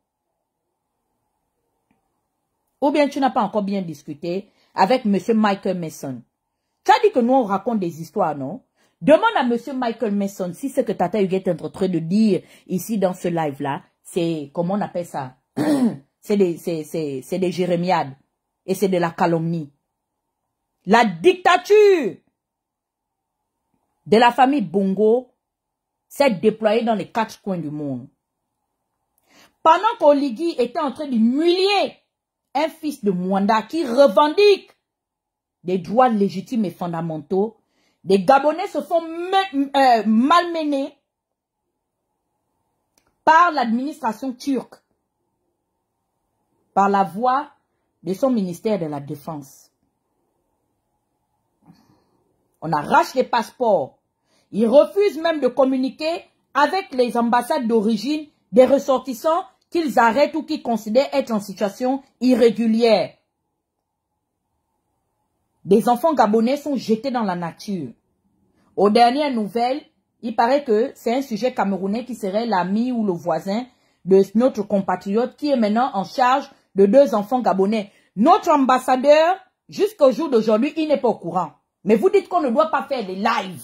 Ou bien tu n'as pas encore bien discuté avec M. Michael Mason. Tu as dit que nous on raconte des histoires, non? Demande à M. Michael Mason si ce que Tata Huguette est en train de dire ici dans ce live-là, c'est, comment on appelle ça? C'est des, c'est, c'est, c'est des jérémiades. Et c'est de la calomnie. La dictature de la famille Bongo s'est déployée dans les quatre coins du monde. Pendant qu'Oligui était en train d'humilier un fils de Mwanda qui revendique des droits légitimes et fondamentaux, des Gabonais se font euh, malmenés par l'administration turque, par la voix de son ministère de la Défense. On arrache les passeports. Ils refusent même de communiquer avec les ambassades d'origine des ressortissants qu'ils arrêtent ou qu'ils considèrent être en situation irrégulière. Des enfants gabonais sont jetés dans la nature. Aux dernières nouvelles, il paraît que c'est un sujet camerounais qui serait l'ami ou le voisin de notre compatriote qui est maintenant en charge de deux enfants gabonais. Notre ambassadeur, jusqu'au jour d'aujourd'hui, il n'est pas au courant. Mais vous dites qu'on ne doit pas faire des lives.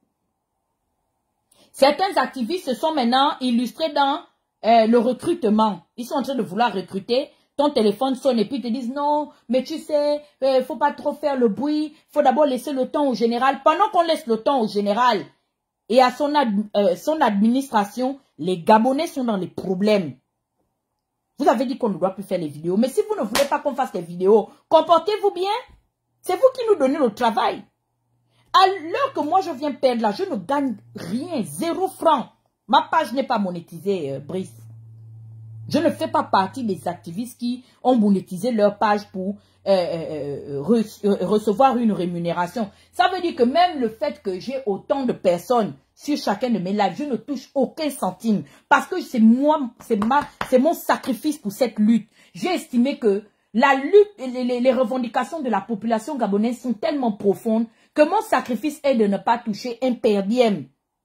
Certains activistes se sont maintenant illustrés dans euh, le recrutement. Ils sont en train de vouloir recruter. Ton téléphone sonne et puis ils te disent non, mais tu sais, il euh, ne faut pas trop faire le bruit. Il faut d'abord laisser le temps au général. Pendant qu'on laisse le temps au général et à son, ad, euh, son administration, les Gabonais sont dans les problèmes. Vous avez dit qu'on ne doit plus faire les vidéos. Mais si vous ne voulez pas qu'on fasse les vidéos, comportez-vous bien. C'est vous qui nous donnez le travail. À l'heure que moi je viens perdre là, je ne gagne rien, zéro franc. Ma page n'est pas monétisée, euh, Brice. Je ne fais pas partie des activistes qui ont monétisé leur page pour euh, euh, re euh, recevoir une rémunération. Ça veut dire que même le fait que j'ai autant de personnes sur chacun de mes lives, je ne touche aucun centime. Parce que c'est moi, c'est ma, c'est mon sacrifice pour cette lutte. J'ai estimé que la lutte et les, les, les revendications de la population gabonaise sont tellement profondes que mon sacrifice est de ne pas toucher un per diem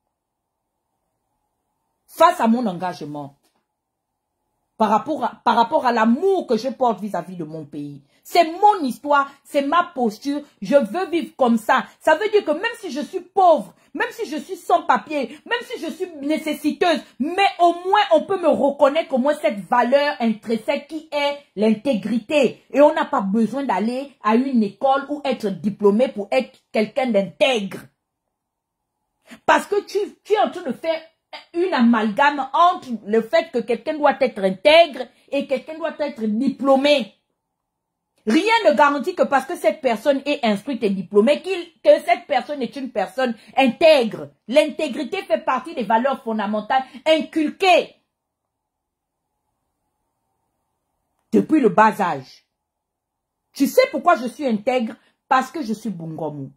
face à mon engagement. Par rapport à, par rapport à l'amour que je porte vis-à-vis de mon pays. C'est mon histoire, c'est ma posture, je veux vivre comme ça. Ça veut dire que même si je suis pauvre, même si je suis sans papier, même si je suis nécessiteuse, mais au moins on peut me reconnaître au moins cette valeur intrinsèque qui est l'intégrité. Et on n'a pas besoin d'aller à une école ou être diplômé pour être quelqu'un d'intègre. Parce que tu, tu es en train de faire une amalgame entre le fait que quelqu'un doit être intègre et quelqu'un doit être diplômé. Rien ne garantit que parce que cette personne est instruite et diplômée, qu'il, que cette personne est une personne intègre. L'intégrité fait partie des valeurs fondamentales inculquées depuis le bas âge. Tu sais pourquoi je suis intègre? Parce que je suis Bungomu.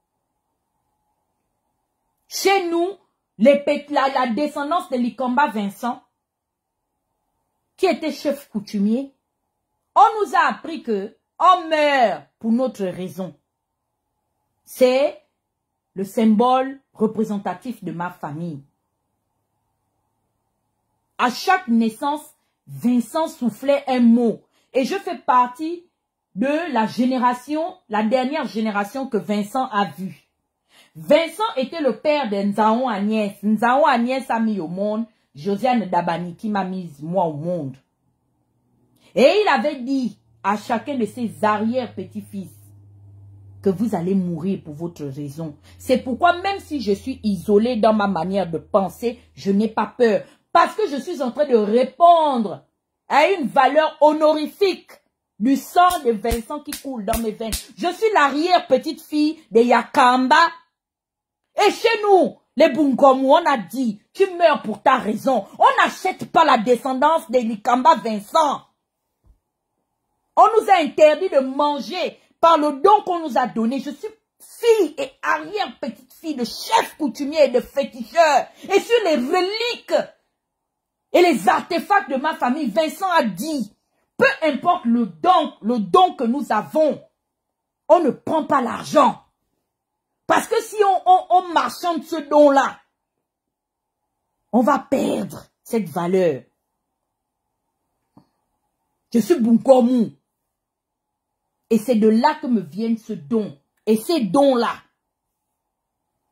Chez nous, Les, la, la descendance de Likamba Vincent, qui était chef coutumier, on nous a appris que on meurt pour notre raison. C'est le symbole représentatif de ma famille. À chaque naissance, Vincent soufflait un mot. Et je fais partie de la génération, la dernière génération que Vincent a vue. Vincent était le père de Nzao Agnès. Nzao Agnès a mis au monde Josiane Dabani qui m'a mise moi au monde. Et il avait dit à chacun de ses arrière-petits-fils que vous allez mourir pour votre raison. C'est pourquoi même si je suis isolée dans ma manière de penser, je n'ai pas peur. Parce que je suis en train de répondre à une valeur honorifique du sang de Vincent qui coule dans mes veines. Je suis l'arrière-petite-fille de Yakamba. Et chez nous, les Bungomu, on a dit, tu meurs pour ta raison. On n'achète pas la descendance de Likamba Vincent. On nous a interdit de manger par le don qu'on nous a donné. Je suis fille et arrière-petite-fille de chef coutumier et de féticheur. Et sur les reliques et les artefacts de ma famille, Vincent a dit, peu importe le don, le don que nous avons, on ne prend pas l'argent. Parce que si on, on, on marchande ce don-là, on va perdre cette valeur. Je suis Bungomu. Et c'est de là que me viennent ce don. Et ces dons-là.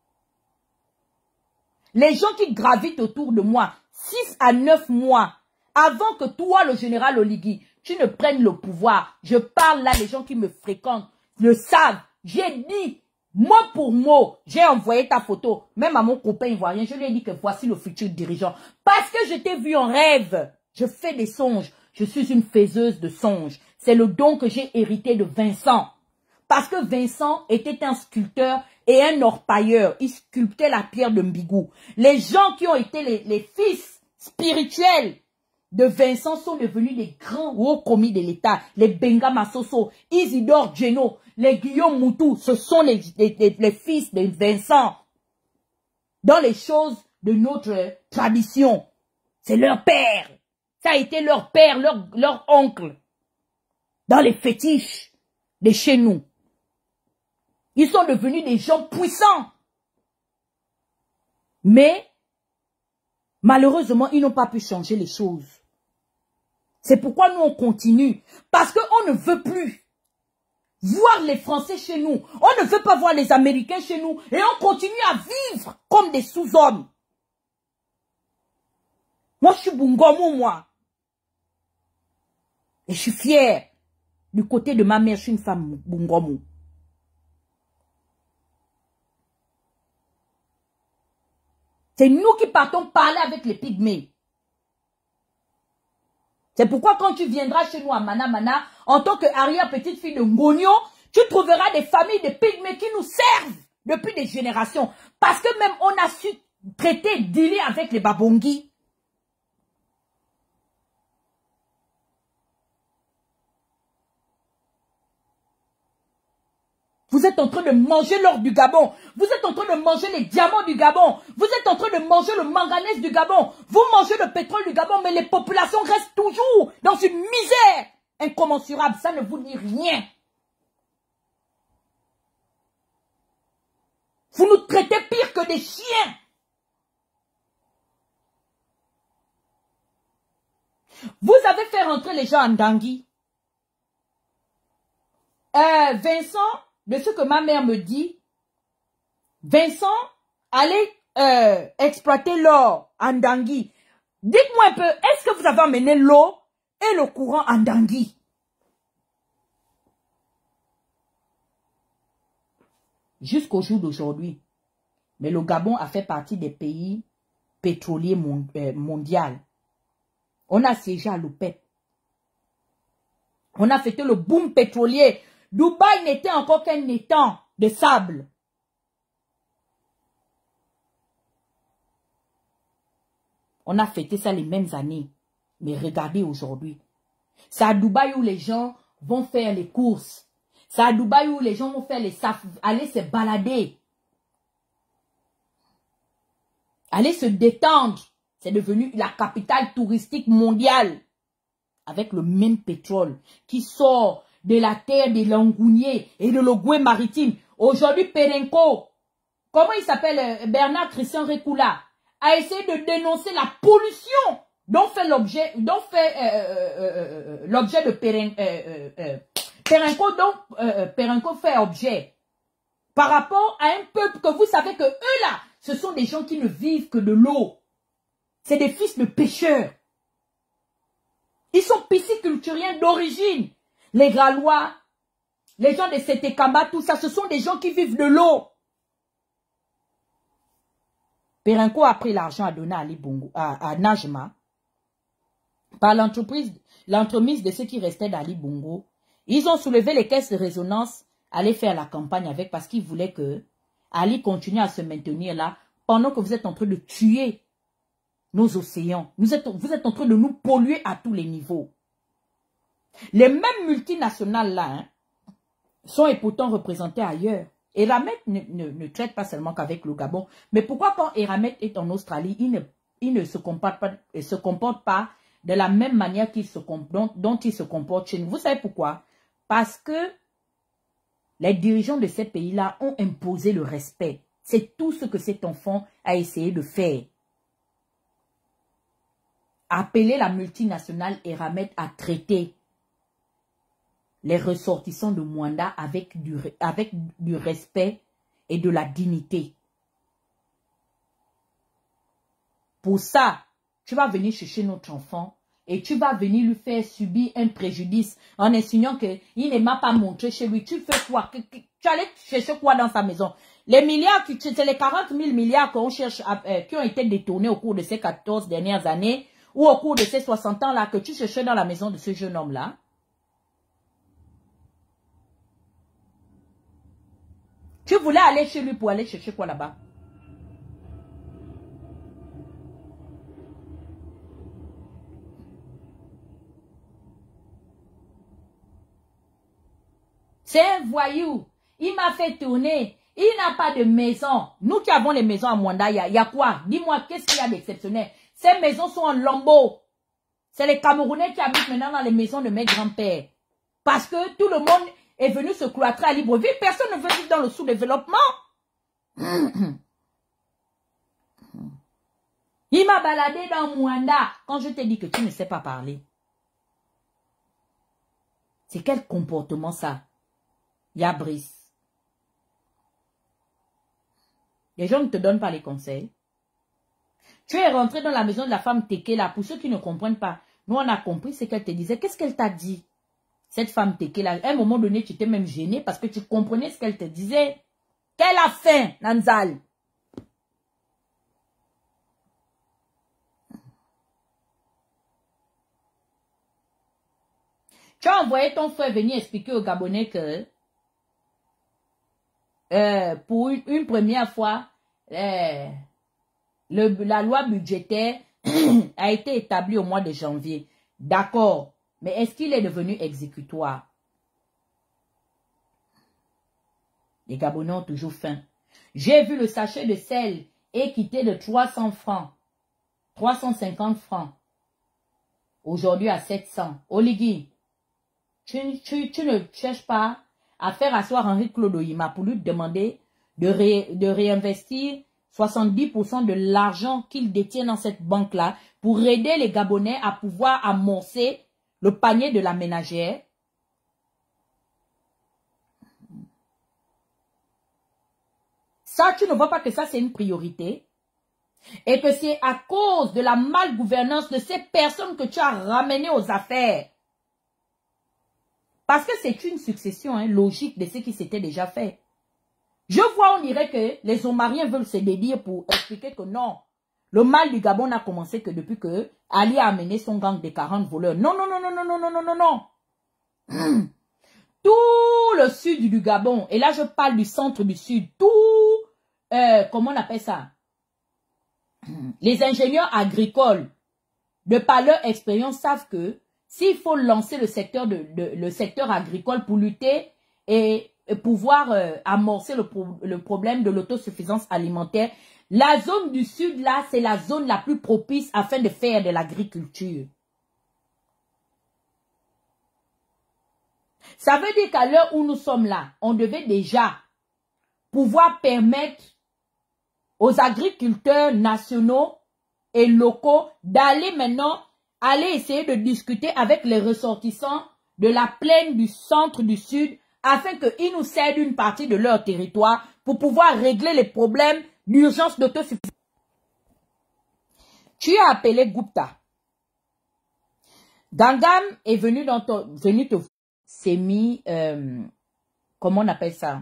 Les gens qui gravitent autour de moi, six à neuf mois, Avant que toi, le général Oligui, tu ne prennes le pouvoir, je parle là, les gens qui me fréquentent le savent. J'ai dit, mot pour mot, j'ai envoyé ta photo, même à mon copain ivoirien, je lui ai dit que voici le futur dirigeant. Parce que je t'ai vu en rêve. Je fais des songes. Je suis une faiseuse de songes. C'est le don que j'ai hérité de Vincent. Parce que Vincent était un sculpteur et un orpailleur. Il sculptait la pierre de Mbigou. Les gens qui ont été les, les fils spirituels de Vincent sont devenus des grands hauts commis de l'État. Les Benga Massoso, Isidore Geno, les Guillaume Moutou, ce sont les, les, les, les fils de Vincent. Dans les choses de notre tradition, c'est leur père. Ça a été leur père, leur, leur oncle. Dans les fétiches de chez nous. Ils sont devenus des gens puissants. Mais, malheureusement, ils n'ont pas pu changer les choses. C'est pourquoi nous, on continue. Parce qu'on ne veut plus voir les Français chez nous. On ne veut pas voir les Américains chez nous. Et on continue à vivre comme des sous-hommes. Moi, je suis Bungomu, moi. Et je suis fière. Du côté de ma mère, je suis une femme Bungomu. C'est nous qui partons parler avec les pygmées. C'est pourquoi quand tu viendras chez nous à Manamana, en tant qu'arrière-petite-fille de Ngonyo, tu trouveras des familles de pygmées qui nous servent depuis des générations. Parce que même on a su traiter, dealer avec les Babongi. Vous êtes en train de manger l'or du Gabon. Vous êtes en train de manger les diamants du Gabon. Vous êtes en train de manger le manganèse du Gabon. Vous mangez le pétrole du Gabon, mais les populations restent toujours dans une misère incommensurable. Ça ne vous dit rien. Vous nous traitez pire que des chiens. Vous avez fait rentrer les gens en Dangui. Euh, Vincent... De ce que ma mère me dit, Vincent allait euh, exploiter l'or en Dangui. Dites-moi un peu, est-ce que vous avez emmené l'eau et le courant en Dangui? Jusqu'au jour d'aujourd'hui. Mais le Gabon a fait partie des pays pétroliers mond euh, mondiaux. On a siégé à l'OPEP. On a fêté le boom pétrolier. Dubaï n'était encore qu'un étang de sable. On a fêté ça les mêmes années. Mais regardez aujourd'hui. C'est à Dubaï où les gens vont faire les courses. C'est à Dubaï où les gens vont faire les saf aller se balader. Aller se détendre. C'est devenu la capitale touristique mondiale. Avec le même pétrole qui sort de la terre des Langouniers et de l'Ogoué maritime. Aujourd'hui, Perenco, comment il s'appelle, Bernard Christian Rekula, a essayé de dénoncer la pollution dont fait l'objet, dont fait euh, euh, euh, l'objet de Perenco, euh, euh, Perenco, dont euh, Perenco fait objet. Par rapport à un peuple que vous savez que eux là, ce sont des gens qui ne vivent que de l'eau. C'est des fils de pêcheurs. Ils sont pisciculturiens d'origine. Les Galois, les gens de Sétékamba, tout ça, ce sont des gens qui vivent de l'eau. Perenco a pris l'argent à donner à Ali Bongo, à, à Najma, par l'entreprise, l'entremise de ceux qui restaient d'Ali Bongo. Ils ont soulevé les caisses de résonance, aller faire la campagne avec, parce qu'ils voulaient que Ali continue à se maintenir là, pendant que vous êtes en train de tuer nos océans. Vous êtes, vous êtes en train de nous polluer à tous les niveaux. Les mêmes multinationales là hein, sont et pourtant représentées ailleurs. Eramet ne, ne, ne traite pas seulement qu'avec le Gabon. Mais pourquoi quand Eramet est en Australie, il ne, il ne se, comporte pas, se comporte pas de la même manière qu'il se, dont, dont il se comporte chez nous? Vous savez pourquoi? Parce que les dirigeants de ces pays-là ont imposé le respect. C'est tout ce que cet enfant a essayé de faire. Appeler la multinationale Eramet à traiter les ressortissants de Mwanda avec du, avec du respect et de la dignité. Pour ça, tu vas venir chercher notre enfant et tu vas venir lui faire subir un préjudice en insinuant qu'il ne m'a pas montré chez lui. Tu fais quoi? Tu allais chercher quoi dans sa maison? Les milliards, c'est les quarante mille milliards qu'on cherche, à, euh, qui ont été détournés au cours de ces quatorze dernières années ou au cours de ces soixante ans-là que tu cherchais dans la maison de ce jeune homme-là. Tu voulais aller chez lui pour aller chercher quoi là-bas? C'est un voyou. Il m'a fait tourner. Il n'a pas de maison. Nous qui avons les maisons à Mwanda, il y, y a quoi? Dis-moi, qu'est-ce qu'il y a d'exceptionnel? Ces maisons sont en lambeaux. C'est les Camerounais qui habitent maintenant dans les maisons de mes grands-pères. Parce que tout le monde est venu se cloîtrer à Libreville. Personne ne veut vivre dans le sous-développement. Il m'a baladé dans Mwanda. Quand je t'ai dit que tu ne sais pas parler. C'est quel comportement ça? Yabris. Les gens ne te donnent pas les conseils. Tu es rentré dans la maison de la femme Teke là. Pour ceux qui ne comprennent pas, nous on a compris ce qu'elle te disait. Qu'est-ce qu'elle t'a dit? Cette femme Teke là, à un moment donné, tu étais même gêné parce que tu comprenais ce qu'elle te disait. Qu'elle a fait, Nanzal? Tu as envoyé ton frère venir expliquer aux Gabonais que euh, pour une, une première fois, euh, le, la loi budgétaire a été établie au mois de janvier. D'accord, mais est-ce qu'il est devenu exécutoire? Les Gabonais ont toujours faim. J'ai vu le sachet de sel équité de trois cents francs, trois cent cinquante francs, aujourd'hui à sept cents. Oligui, tu, tu, tu ne cherches pas à faire asseoir Henri-Claude Oyima pour lui demander de, ré, de réinvestir soixante-dix pour cent de l'argent qu'il détient dans cette banque-là pour aider les Gabonais à pouvoir amorcer le panier de la ménagère. Ça, tu ne vois pas que ça, c'est une priorité? Et que c'est à cause de la malgouvernance de ces personnes que tu as ramenées aux affaires. Parce que c'est une succession hein, logique de ce qui s'était déjà fait. Je vois, on dirait que les Omariens veulent se dédier pour expliquer que non. Le mal du Gabon n'a commencé que depuis que Ali a amené son gang de quarante voleurs. Non, non, non, non, non, non, non, non, non, non. Tout le sud du Gabon, et là je parle du centre du sud, tout, euh, comment on appelle ça? Les ingénieurs agricoles, de par leur expérience, savent que s'il faut lancer le secteur, de, de, le secteur agricole pour lutter et, et pouvoir euh, amorcer le, pro, le problème de l'autosuffisance alimentaire, la zone du sud, là, c'est la zone la plus propice afin de faire de l'agriculture. Ça veut dire qu'à l'heure où nous sommes là, on devait déjà pouvoir permettre aux agriculteurs nationaux et locaux d'aller maintenant, aller essayer de discuter avec les ressortissants de la plaine du centre du sud afin qu'ils nous cèdent une partie de leur territoire pour pouvoir régler les problèmes d'urgence d'autosuffisance. Tu as appelé Gupta. Gangam est venu, dans ton, venu te s'est mis, euh, comment on appelle ça,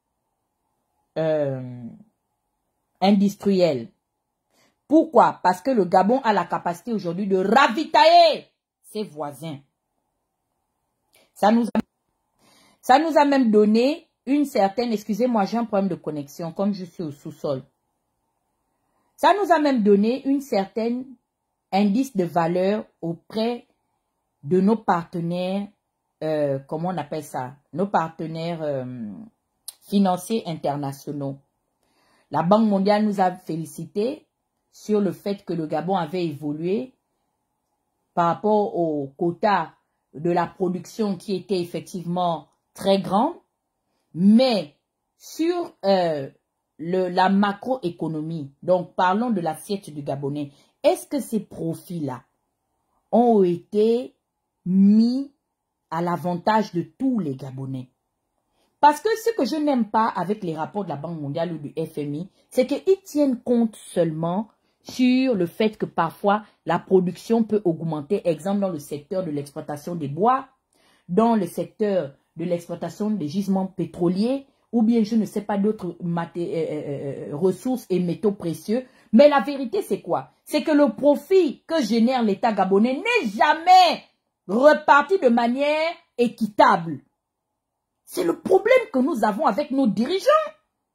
euh, industriel. Pourquoi? Parce que le Gabon a la capacité aujourd'hui de ravitailler ses voisins. Ça nous a, ça nous a même donné une certaine, excusez-moi, j'ai un problème de connexion, comme je suis au sous-sol. Ça nous a même donné une certaine indice de valeur auprès de nos partenaires, euh, comment on appelle ça, nos partenaires euh, financiers internationaux. La Banque mondiale nous a félicité sur le fait que le Gabon avait évolué par rapport au quota de la production qui était effectivement très grand, mais sur euh, le, la macroéconomie, donc parlons de l'assiette du Gabonais, est-ce que ces profits-là ont été mis à l'avantage de tous les Gabonais? Parce que ce que je n'aime pas avec les rapports de la Banque mondiale ou du F M I, c'est qu'ils tiennent compte seulement sur le fait que parfois la production peut augmenter, exemple dans le secteur de l'exploitation des bois, dans le secteur de l'exploitation des gisements pétroliers, ou bien je ne sais pas d'autres euh, ressources et métaux précieux. Mais la vérité c'est quoi? C'est que le profit que génère l'État gabonais n'est jamais reparti de manière équitable. C'est le problème que nous avons avec nos dirigeants.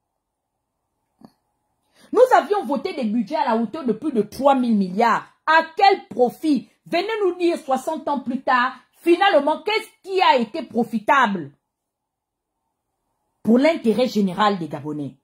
Nous avions voté des budgets à la hauteur de plus de trois mille milliards. À quel profit? Venez nous dire soixante ans plus tard, finalement, qu'est-ce qui a été profitable pour l'intérêt général des Gabonais?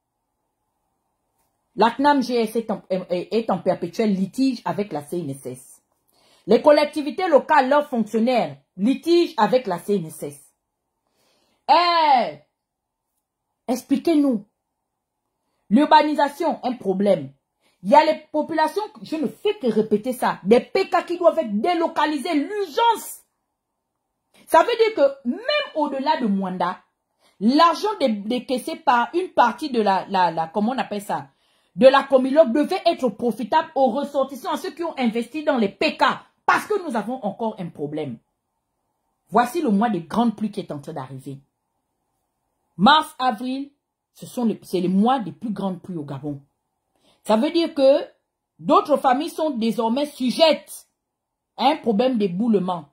La C N A M G S est en, est en perpétuel litige avec la C N S S. Les collectivités locales, leurs fonctionnaires, litigent avec la C N S S. Eh, expliquez-nous. L'urbanisation, un problème. Il y a les populations, je ne fais que répéter ça, des P K qui doivent être délocalisés, l'urgence. Ça veut dire que même au-delà de Mwanda, l'argent décaissé par une partie de la, la, la, comment on appelle ça, de la Comilogue devait être profitable aux ressortissants, à ceux qui ont investi dans les P K, parce que nous avons encore un problème. Voici le mois des grandes pluies qui est en train d'arriver. Mars, avril, ce sont les, c'est les mois des plus grandes pluies au Gabon. Ça veut dire que d'autres familles sont désormais sujettes à un problème d'éboulement.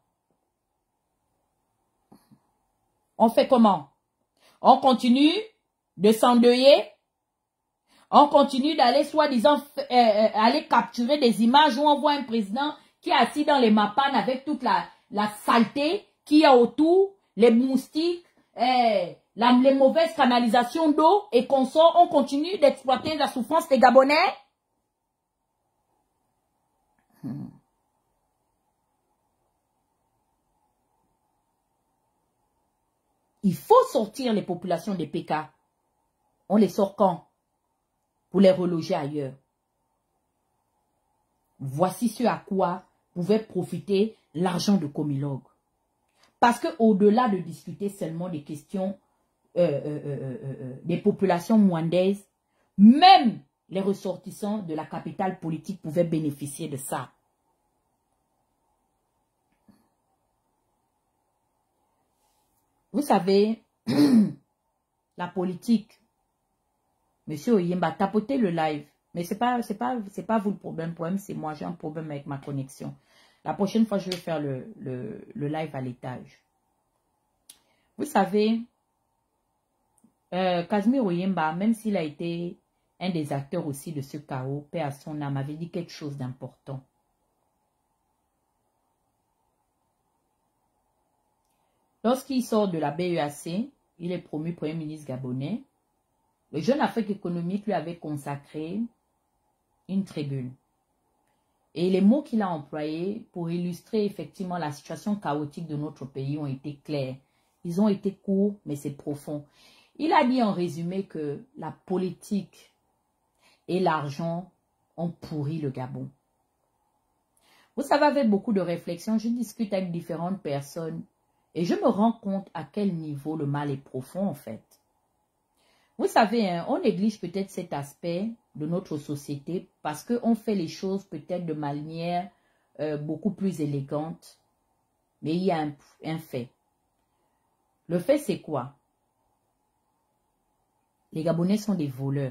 On fait comment? On continue de s'endeuiller. On continue d'aller soi-disant euh, euh, aller capturer des images où on voit un président qui est assis dans les mapanes avec toute la, la saleté qu'il y a autour, les moustiques, euh, la, les mauvaises canalisations d'eau et qu'on sort, on continue d'exploiter la souffrance des Gabonais. Hmm. Il faut sortir les populations des P K. On les sort quand? Pour les reloger ailleurs. Voici ce à quoi pouvait profiter l'argent de Comilogue. Parce que au-delà de discuter seulement des questions euh, euh, euh, euh, des populations mwandaises, même les ressortissants de la capitale politique pouvaient bénéficier de ça. Vous savez, la politique, Monsieur Oyemba, tapotez le live. Mais ce n'est pas, c'est pas, c'est pas vous le problème. Le problème, c'est moi. J'ai un problème avec ma connexion. La prochaine fois, je vais faire le, le, le live à l'étage. Vous savez, euh, Casimir Oyemba, même s'il a été un des acteurs aussi de ce chaos, paix à son âme, avait dit quelque chose d'important. Lorsqu'il sort de la B E A C, il est promu Premier ministre gabonais. Le Jeune Afrique économique lui avait consacré une tribune. Et les mots qu'il a employés pour illustrer effectivement la situation chaotique de notre pays ont été clairs. Ils ont été courts, mais c'est profond. Il a dit en résumé que la politique et l'argent ont pourri le Gabon. Vous savez, avec beaucoup de réflexion, je discute avec différentes personnes et je me rends compte à quel niveau le mal est profond en fait. Vous savez, hein, on néglige peut-être cet aspect de notre société parce qu'on fait les choses peut-être de manière euh, beaucoup plus élégante. Mais il y a un, un fait. Le fait, c'est quoi? Les Gabonais sont des voleurs.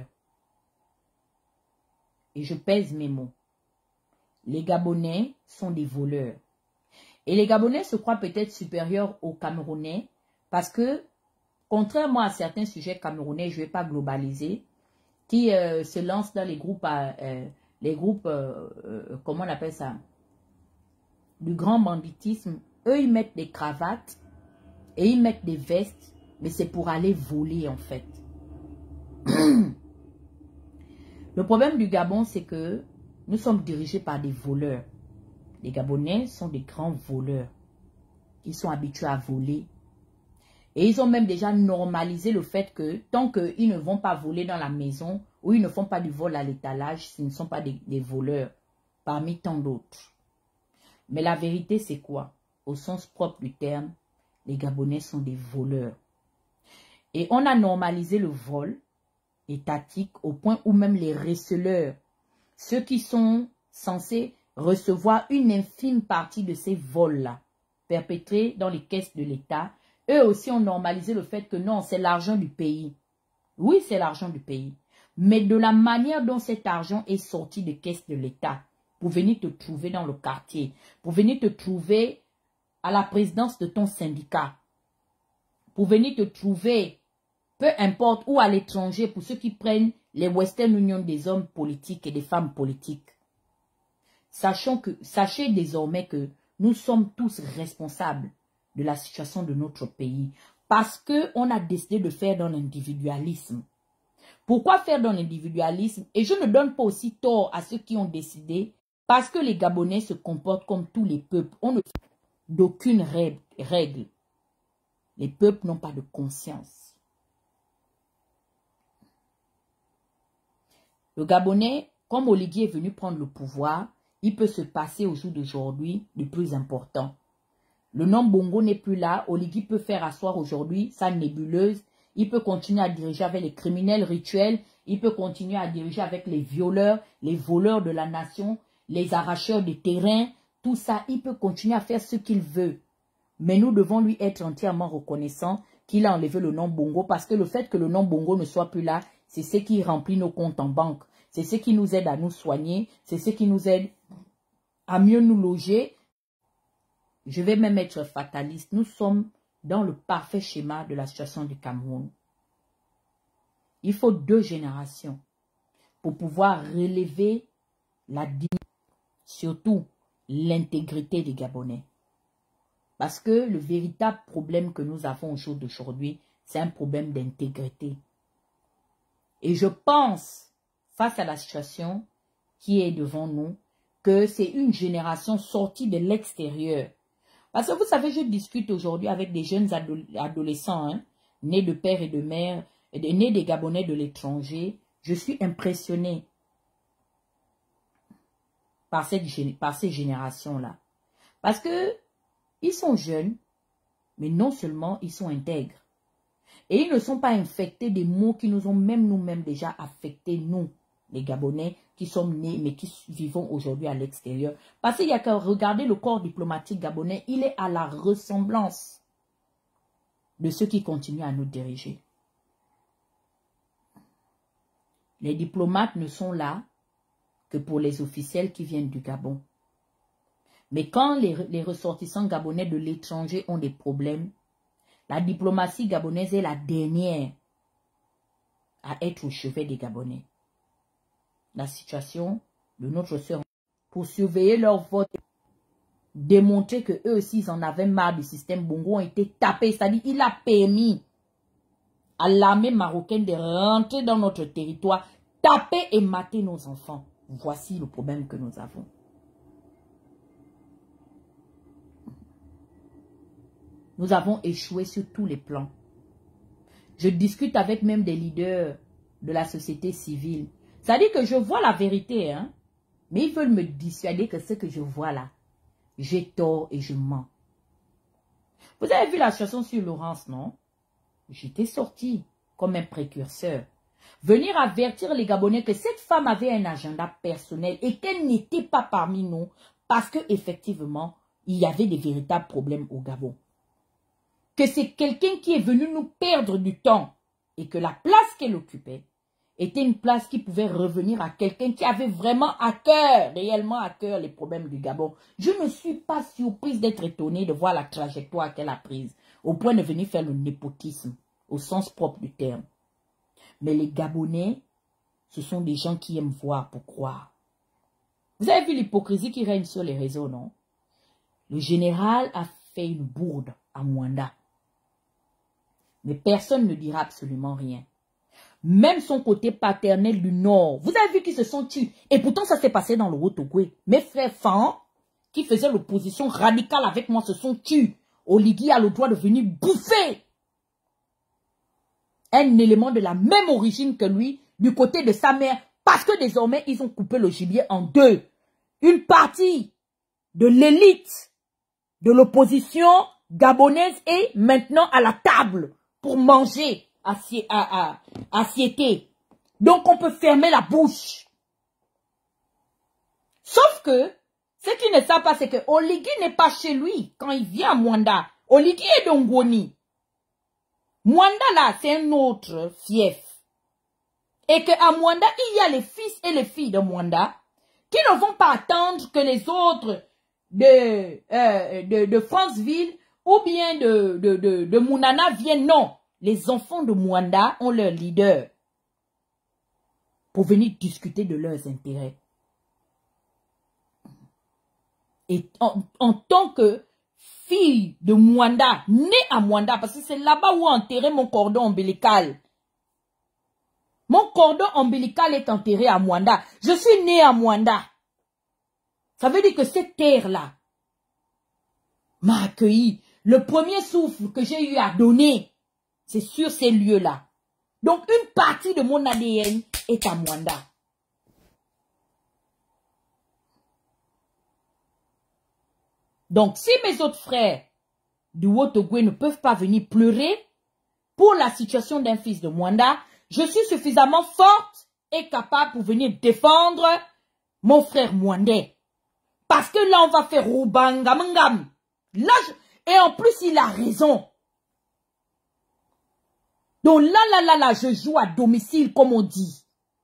Et je pèse mes mots. Les Gabonais sont des voleurs. Et les Gabonais se croient peut-être supérieurs aux Camerounais parce que, contrairement à certains sujets camerounais, je ne vais pas globaliser, qui euh, se lancent dans les groupes, euh, les groupes euh, euh, comment on appelle ça, du grand banditisme. Eux, ils mettent des cravates et ils mettent des vestes, mais c'est pour aller voler en fait. Le problème du Gabon, c'est que nous sommes dirigés par des voleurs. Les Gabonais sont des grands voleurs. Ils sont habitués à voler. Et ils ont même déjà normalisé le fait que tant qu'ils ne vont pas voler dans la maison ou ils ne font pas du vol à l'étalage, ce ne sont pas des, des voleurs parmi tant d'autres. Mais la vérité, c'est quoi? Au sens propre du terme, les Gabonais sont des voleurs. Et on a normalisé le vol étatique au point où même les receleurs ceux qui sont censés recevoir une infime partie de ces vols-là, perpétrés dans les caisses de l'État, eux aussi ont normalisé le fait que non, c'est l'argent du pays. Oui, c'est l'argent du pays. Mais de la manière dont cet argent est sorti des caisses de l'État, pour venir te trouver dans le quartier, pour venir te trouver à la présidence de ton syndicat, pour venir te trouver, peu importe où à l'étranger, pour ceux qui prennent les Western Union des hommes politiques et des femmes politiques. Sachons que, sachez désormais que nous sommes tous responsables de la situation de notre pays parce qu'on a décidé de faire dans l'individualisme. Pourquoi faire dans l'individualisme? Et je ne donne pas aussi tort à ceux qui ont décidé parce que les Gabonais se comportent comme tous les peuples. On ne fait d'aucune règle. Les peuples n'ont pas de conscience. Le Gabonais, comme Oligui est venu prendre le pouvoir, il peut se passer au jour d'aujourd'hui le plus important. Le nom Bongo n'est plus là. Oligui peut faire asseoir aujourd'hui sa nébuleuse. Il peut continuer à diriger avec les criminels rituels. Il peut continuer à diriger avec les violeurs, les voleurs de la nation, les arracheurs de terrain. Tout ça, il peut continuer à faire ce qu'il veut. Mais nous devons lui être entièrement reconnaissants qu'il a enlevé le nom Bongo parce que le fait que le nom Bongo ne soit plus là, c'est ce qui remplit nos comptes en banque. C'est ce qui nous aide à nous soigner. C'est ce qui nous aide à mieux nous loger. Je vais même être fataliste. Nous sommes dans le parfait schéma de la situation du Cameroun. Il faut deux générations pour pouvoir relever la dignité, surtout l'intégrité des Gabonais. Parce que le véritable problème que nous avons au jour d'aujourd'hui, c'est un problème d'intégrité. Et je pense, face à la situation qui est devant nous, que c'est une génération sortie de l'extérieur. Parce que vous savez, je discute aujourd'hui avec des jeunes adolescents, hein, nés de père et de mère, nés des Gabonais de l'étranger. Je suis impressionnée par, cette, par ces générations-là. Parce que ils sont jeunes, mais non seulement ils sont intègres. Et ils ne sont pas infectés des maux qui nous ont même nous-mêmes déjà affectés, nous, les Gabonais, qui sommes nés, mais qui vivons aujourd'hui à l'extérieur. Parce qu'il y a qu'à regarder le corps diplomatique gabonais, il est à la ressemblance de ceux qui continuent à nous diriger. Les diplomates ne sont là que pour les officiels qui viennent du Gabon. Mais quand les, les ressortissants gabonais de l'étranger ont des problèmes, la diplomatie gabonaise est la dernière à être au chevet des Gabonais. La situation de notre sœur, pour surveiller leur vote, démontrer que eux aussi ils en avaient marre du système Bongo, ont été tapés. C'est-à-dire il a permis à l'armée marocaine de rentrer dans notre territoire, taper et mater nos enfants. Voici le problème que nous avons. Nous avons échoué sur tous les plans. Je discute avec même des leaders de la société civile. C'est-à-dire que je vois la vérité, hein, mais ils veulent me dissuader que ce que je vois là, j'ai tort et je mens. Vous avez vu la chanson sur Laurence, non? J'étais sorti comme un précurseur. Venir avertir les Gabonais que cette femme avait un agenda personnel et qu'elle n'était pas parmi nous parce qu'effectivement, il y avait des véritables problèmes au Gabon. Que c'est quelqu'un qui est venu nous perdre du temps et que la place qu'elle occupait était une place qui pouvait revenir à quelqu'un qui avait vraiment à cœur, réellement à cœur les problèmes du Gabon. Je ne suis pas surprise d'être étonnée de voir la trajectoire qu'elle a prise, au point de venir faire le népotisme, au sens propre du terme. Mais les Gabonais, ce sont des gens qui aiment voir pour croire. Vous avez vu l'hypocrisie qui règne sur les réseaux, non? Le général a fait une bourde à Mwanda. Mais personne ne dira absolument rien. Même son côté paternel du Nord. Vous avez vu qu'ils se sont tués. Et pourtant, ça s'est passé dans le Haut-Ogooué. Mes frères Fan, qui faisaient l'opposition radicale avec moi, se sont tués. Oligui a le droit de venir bouffer un élément de la même origine que lui, du côté de sa mère. Parce que désormais, ils ont coupé le gibier en deux. Une partie de l'élite de l'opposition gabonaise est maintenant à la table pour manger, assiéter. Donc on peut fermer la bouche. Sauf que, ce qu'ils ne savent pas, c'est que Oligui n'est pas chez lui quand il vient à Mwanda. Oligui est d'Ongoni. Mwanda là, c'est un autre fief. Et qu'à Mwanda, il y a les fils et les filles de Mwanda qui ne vont pas attendre que les autres de, euh, de, de Franceville ou bien de, de, de, de Mounana viennent. Non, les enfants de Mwanda ont leur leader pour venir discuter de leurs intérêts. Et en, en tant que fille de Mwanda, née à Mwanda, parce que c'est là-bas où est enterré mon cordon ombilical. Mon cordon ombilical est enterré à Mwanda. Je suis née à Mwanda. Ça veut dire que cette terre-là m'a accueilli. Le premier souffle que j'ai eu à donner, c'est sur ces lieux-là. Donc une partie de mon A D N est à Mwanda. Donc si mes autres frères du Haut-Ogooué ne peuvent pas venir pleurer pour la situation d'un fils de Mwanda, je suis suffisamment forte et capable pour venir défendre mon frère Mwandais. Parce que là, on va faire Roubangamangam. Là, je... Et en plus, il a raison. Donc là, là, là, là, je joue à domicile, comme on dit.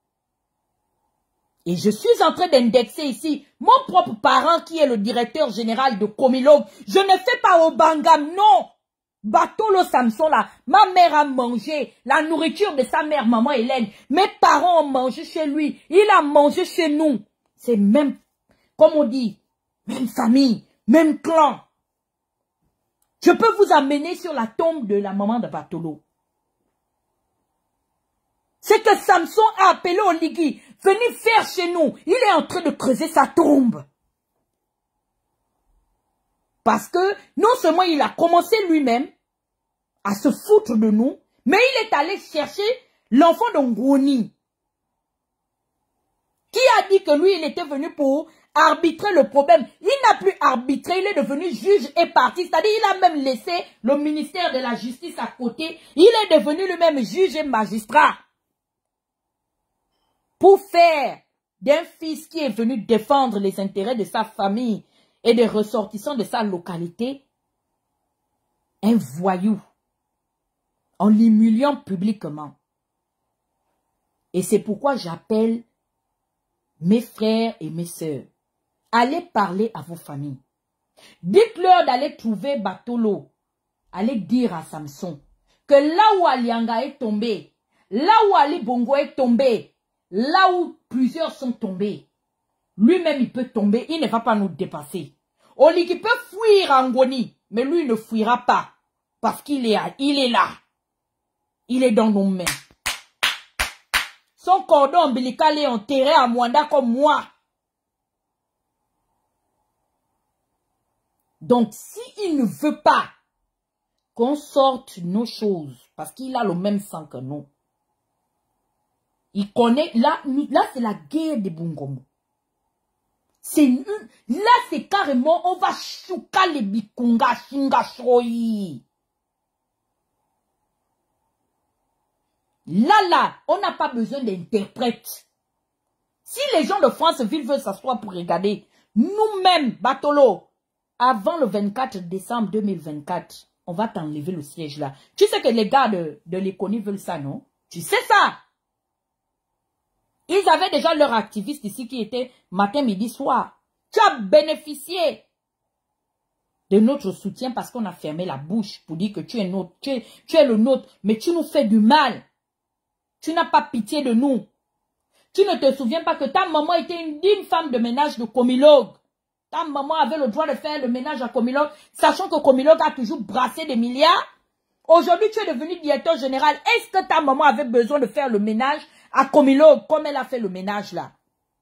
Et je suis en train d'indexer ici mon propre parent qui est le directeur général de Comilog. Je ne fais pas Obangam, non. Batolo Samson là, ma mère a mangé la nourriture de sa mère, maman Hélène. Mes parents ont mangé chez lui. Il a mangé chez nous. C'est même, comme on dit, même famille, même clan. Je peux vous amener sur la tombe de la maman de Batolo. C'est que Samson a appelé Oligui, venez faire chez nous. Il est en train de creuser sa tombe. Parce que non seulement il a commencé lui-même à se foutre de nous, mais il est allé chercher l'enfant d'Ongoni, qui a dit que lui, il était venu pour arbitrer le problème. Il n'a plus arbitré, il est devenu juge et parti. C'est-à-dire il a même laissé le ministère de la Justice à côté. Il est devenu lui-même juge et magistrat. Pour faire d'un fils qui est venu défendre les intérêts de sa famille et des ressortissants de sa localité, un voyou, en l'humiliant publiquement. Et c'est pourquoi j'appelle mes frères et mes sœurs, allez parler à vos familles. Dites-leur d'aller trouver Batolo, allez dire à Samson que là où Alianga est tombé, là où Ali Bongo est tombé, là où plusieurs sont tombés, lui-même il peut tomber, il ne va pas nous dépasser. Oligui peut fuir à Ngoni, mais lui ne fuira pas. Parce qu'il est, il est là. Il est dans nos mains. Son cordon ombilical est enterré à Mwanda comme moi. Donc, s'il ne veut pas qu'on sorte nos choses, parce qu'il a le même sang que nous, il connaît, là, là c'est la guerre des Bungomo. C'est une, là c'est carrément, on va chouka les bikunga, shinga shoyi. Là, là, on n'a pas besoin d'interprète. Si les gens de Franceville veulent s'asseoir pour regarder, nous-mêmes, Batolo, avant le vingt-quatre décembre deux mille vingt-quatre, on va t'enlever le siège là. Tu sais que les gars de, de l'Éconie veulent ça, non? Tu sais ça? Ils avaient déjà leurs activistes ici qui étaient matin, midi, soir. Tu as bénéficié de notre soutien parce qu'on a fermé la bouche pour dire que tu es, notre, tu es, tu es le nôtre, mais tu nous fais du mal. Tu n'as pas pitié de nous. Tu ne te souviens pas que ta maman était une digne femme de ménage de Comilog. Ta maman avait le droit de faire le ménage à Comilog, sachant que Comilog a toujours brassé des milliards. Aujourd'hui, tu es devenu directeur général. Est-ce que ta maman avait besoin de faire le ménage à Comilog comme elle a fait le ménage là?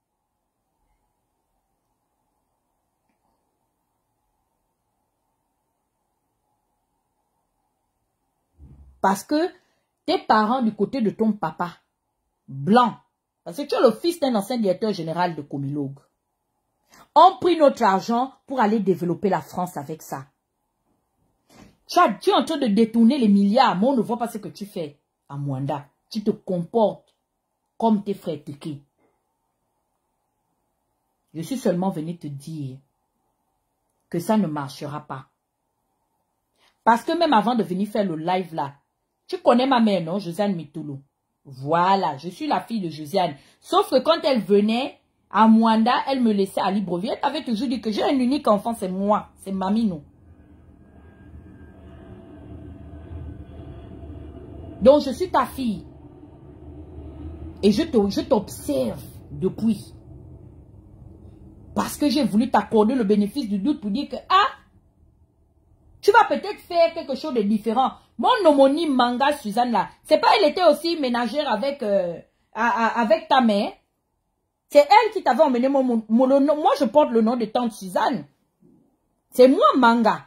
Parce que tes parents du côté de ton papa, blanc, parce que tu es le fils d'un ancien directeur général de Comilog, ont pris notre argent pour aller développer la France avec ça. Tu, as, tu es en train de détourner les milliards, mais on ne voit pas ce que tu fais à Mwanda. Tu te comportes comme tes frères Tiki. Je suis seulement venue te dire que ça ne marchera pas. Parce que même avant de venir faire le live là, tu connais ma mère, non? Josiane Mitoulou. Voilà, je suis la fille de Josiane. Sauf que quand elle venait à Mwanda, elle me laissait à Libreville. Elle avait toujours dit que j'ai un unique enfant, c'est moi. C'est Mamie, non? Donc, je suis ta fille. Et je t'observe depuis. Parce que j'ai voulu t'accorder le bénéfice du doute pour dire que, ah, tu vas peut-être faire quelque chose de différent. Mon homonyme Manga Suzanne là, c'est pas elle était aussi ménagère avec, euh, à, à, avec ta mère. C'est elle qui t'avait emmené mon, mon, mon nom. Moi, je porte le nom de tante Suzanne. C'est moi Manga.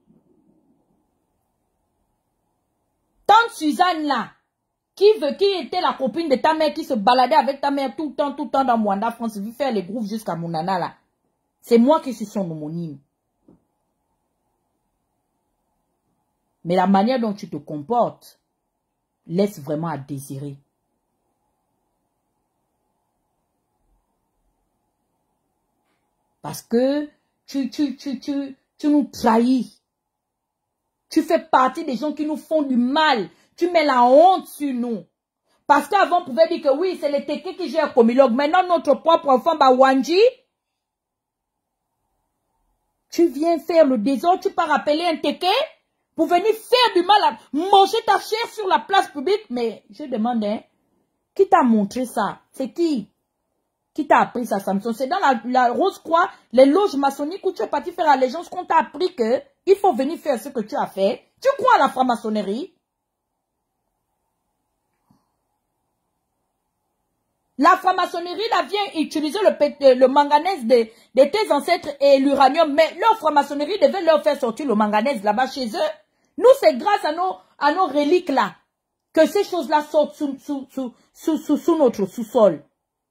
Tante Suzanne là, qui veut, qui était la copine de ta mère, qui se baladait avec ta mère tout le temps, tout le temps dans Mwanda, France, vu faire les grooves jusqu'à mon nana là. C'est moi qui suis son homonyme. Mais la manière dont tu te comportes laisse vraiment à désirer. Parce que tu, tu, tu, tu, tu nous trahis. Tu fais partie des gens qui nous font du mal. Tu mets la honte sur nous. Parce qu'avant, on pouvait dire que oui, c'est les Téké qui gèrent Comilog. Maintenant, notre propre enfant, Bawanji, tu viens faire le désordre, tu pars appeler un Téké pour venir faire du mal, à manger ta chair sur la place publique. Mais je demande, hein, qui t'a montré ça? C'est qui? Qui t'a appris ça, Samson? C'est dans la, la Rose-Croix, les loges maçonniques où tu es parti faire allégeance qu'on t'a appris que il faut venir faire ce que tu as fait. Tu crois à la franc-maçonnerie? La franc-maçonnerie, là, vient utiliser le, le manganèse de, de tes ancêtres et l'uranium. Mais leur franc-maçonnerie devait leur faire sortir le manganèse là-bas chez eux. Nous, c'est grâce à nos, à nos reliques là que ces choses-là sortent sous, sous, sous, sous, sous, sous notre sous-sol.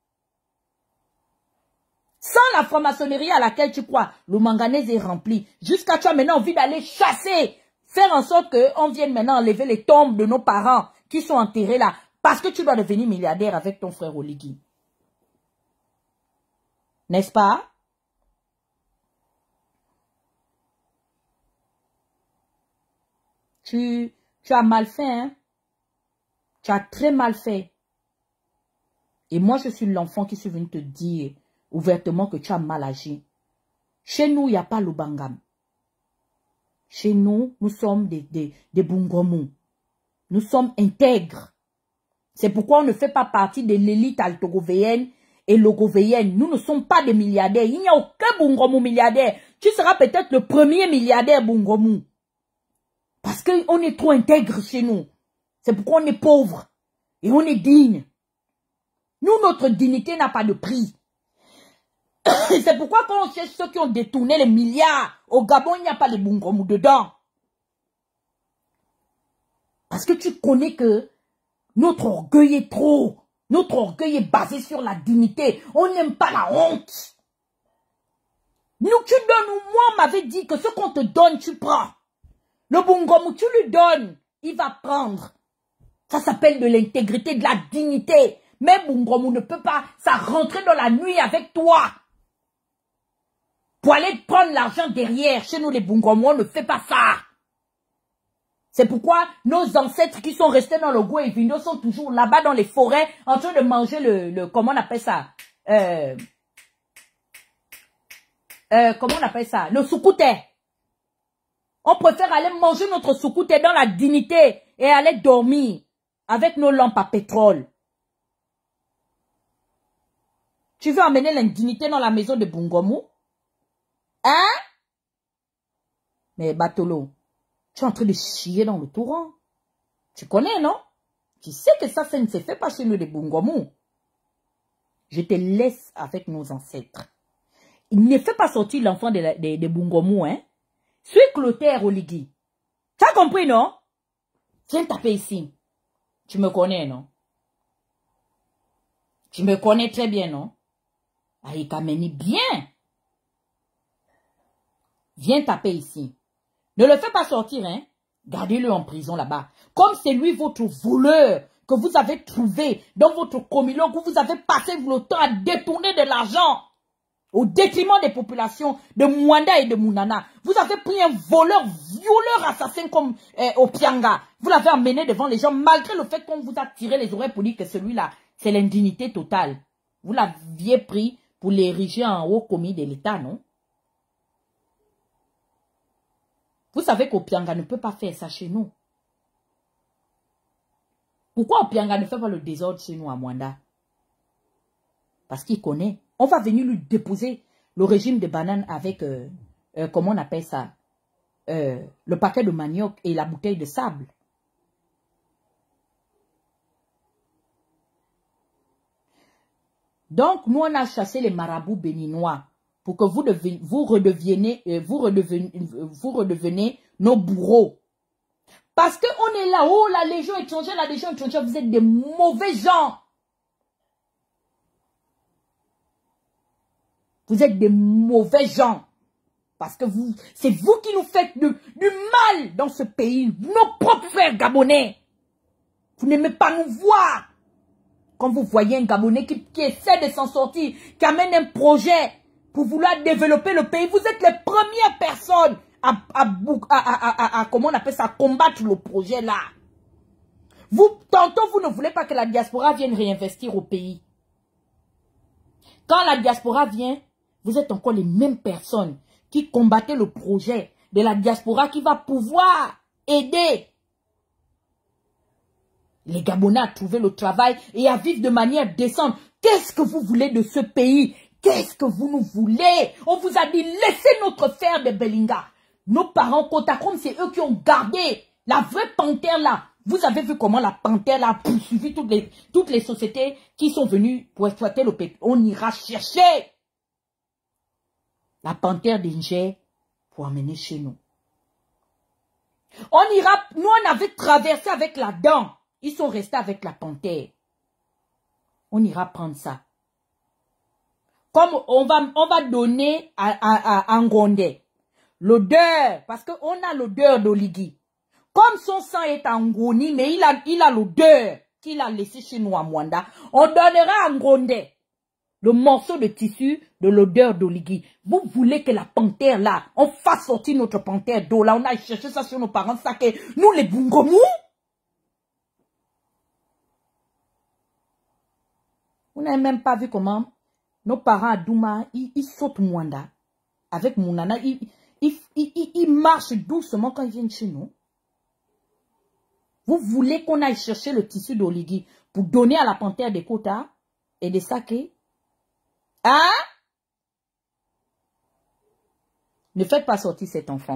Sans la franc-maçonnerie à laquelle tu crois, le manganèse est rempli. Jusqu'à tu as maintenant envie d'aller chasser. Faire en sorte qu'on vienne maintenant enlever les tombes de nos parents qui sont enterrés là. Parce que tu dois devenir milliardaire avec ton frère Oligui. N'est-ce pas? Tu, tu as mal fait, hein? Tu as très mal fait. Et moi, je suis l'enfant qui suis venu te dire ouvertement que tu as mal agi. Chez nous, il n'y a pas le bangam. Chez nous, nous sommes des, des, des bungomou. Nous sommes intègres. C'est pourquoi on ne fait pas partie de l'élite altogovéenne et logovéenne. Nous ne sommes pas des milliardaires. Il n'y a aucun bungomou milliardaire. Tu seras peut-être le premier milliardaire bungomou. Parce qu'on est trop intègre chez nous. C'est pourquoi on est pauvre. Et on est digne. Nous, notre dignité n'a pas de prix. C'est pourquoi quand on cherche ceux qui ont détourné les milliards, au Gabon, il n'y a pas les bungomou dedans. Parce que tu connais que notre orgueil est trop. Notre orgueil est basé sur la dignité. On n'aime pas la honte. Nous, tu donnes, moi, on m'avait dit que ce qu'on te donne, tu prends. Le bungomou, tu lui donnes, il va prendre. Ça s'appelle de l'intégrité, de la dignité. Mais bungomou ne peut pas, ça rentrer dans la nuit avec toi. Pour aller prendre l'argent derrière. Chez nous, les bungomou, on ne fait pas ça. C'est pourquoi nos ancêtres qui sont restés dans le Goué et Vindo sont toujours là-bas dans les forêts en train de manger le, le comment on appelle ça euh, euh, comment on appelle ça le soukouté. On préfère aller manger notre soukouté dans la dignité et aller dormir avec nos lampes à pétrole. Tu veux emmener l'indignité dans la maison de Bungomou? Hein? Mais Batolo, tu es en train de chier dans le torrent. Tu connais, non? Tu sais que ça, ça ne se fait pas chez nous, les Bungomou. Je te laisse avec nos ancêtres. Il ne fait pas sortir l'enfant de, de, de Bungomou, hein? Suis Clotaire Oligui. Tu as compris, non? Viens taper ici. Tu me connais, non? Tu me connais très bien, non? Aïkameni, bien. Viens taper ici. Ne le fais pas sortir, hein. Gardez-le en prison là-bas. Comme c'est lui votre voleur que vous avez trouvé dans votre communion, que vous avez passé le temps à détourner de l'argent. au détriment des populations de Mwanda et de Mounana. Vous avez pris un voleur, violeur, assassin comme euh, Opianga. Vous l'avez emmené devant les gens, malgré le fait qu'on vous a tiré les oreilles pour dire que celui-là, c'est l'indignité totale. Vous l'aviez pris pour l'ériger en haut commis de l'État, non? Vous savez qu'Opianga ne peut pas faire ça chez nous. Pourquoi Opianga ne fait pas le désordre chez nous à Mwanda? Parce qu'il connaît. On va venir lui déposer le régime de bananes avec, euh, euh, comment on appelle ça, euh, le paquet de manioc et la bouteille de sable. Donc, nous, on a chassé les marabouts béninois pour que vous, deviez, vous, redeveniez, euh, vous, redevenez, vous redevenez nos bourreaux. Parce qu'on est là, oh, la Légion étrangère, la Légion étrangère, vous êtes des mauvais gens. Vous êtes des mauvais gens. Parce que vous, c'est vous qui nous faites de, du mal dans ce pays. Nos propres frères gabonais. Vous n'aimez pas nous voir. Quand vous voyez un Gabonais qui, qui essaie de s'en sortir, qui amène un projet pour vouloir développer le pays, vous êtes les premières personnes à, à, à, à, à, à comment on appelle ça, combattre le projet là. Vous, tantôt, vous ne voulez pas que la diaspora vienne réinvestir au pays. Quand la diaspora vient, vous êtes encore les mêmes personnes qui combattaient le projet de la diaspora qui va pouvoir aider les Gabonais à trouver le travail et à vivre de manière décente. Qu'est-ce que vous voulez de ce pays? Qu'est-ce que vous nous voulez? On vous a dit, laissez notre fer de Belinga. Nos parents, Kotakom, c'est eux qui ont gardé la vraie panthère là. Vous avez vu comment la panthère là a poursuivi toutes les, toutes les sociétés qui sont venues pour exploiter le pays. On ira chercher la panthère d'Inger pour amener chez nous. On ira, nous on avait traversé avec la dent. Ils sont restés avec la panthère. On ira prendre ça. Comme on va, on va donner à, à, à Ngondé l'odeur, parce qu'on a l'odeur d'Oligui. Comme son sang est en Ngoni, mais il a, il a l'odeur qu'il a laissé chez nous à Mwanda, on donnera à Ngondé le morceau de tissu de l'odeur d'Oligui. Vous voulez que la panthère là, on fasse sortir notre panthère d'eau là, on a cherché ça sur nos parents, ça que nous les Bungomou. Vous n'avez même pas vu comment nos parents à Douma, ils, ils sautent Mwanda avec Mounana, ils, ils, ils, ils marchent doucement quand ils viennent chez nous. Vous voulez qu'on aille chercher le tissu d'Oligui pour donner à la panthère des quotas et des sakés? Hein? Ne faites pas sortir cet enfant.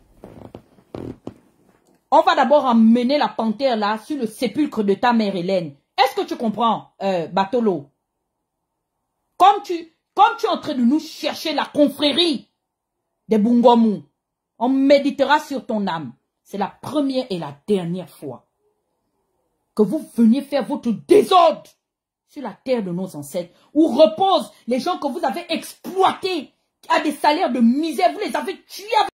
On va d'abord emmener la panthère là sur le sépulcre de ta mère Hélène. Est-ce que tu comprends, euh, Batolo? Comme tu, comme tu es en train de nous chercher la confrérie des Bungomou, on méditera sur ton âme. C'est la première et la dernière fois que vous veniez faire votre désordre sur la terre de nos ancêtres, où reposent les gens que vous avez exploités à des salaires de misère. Vous les avez tués avec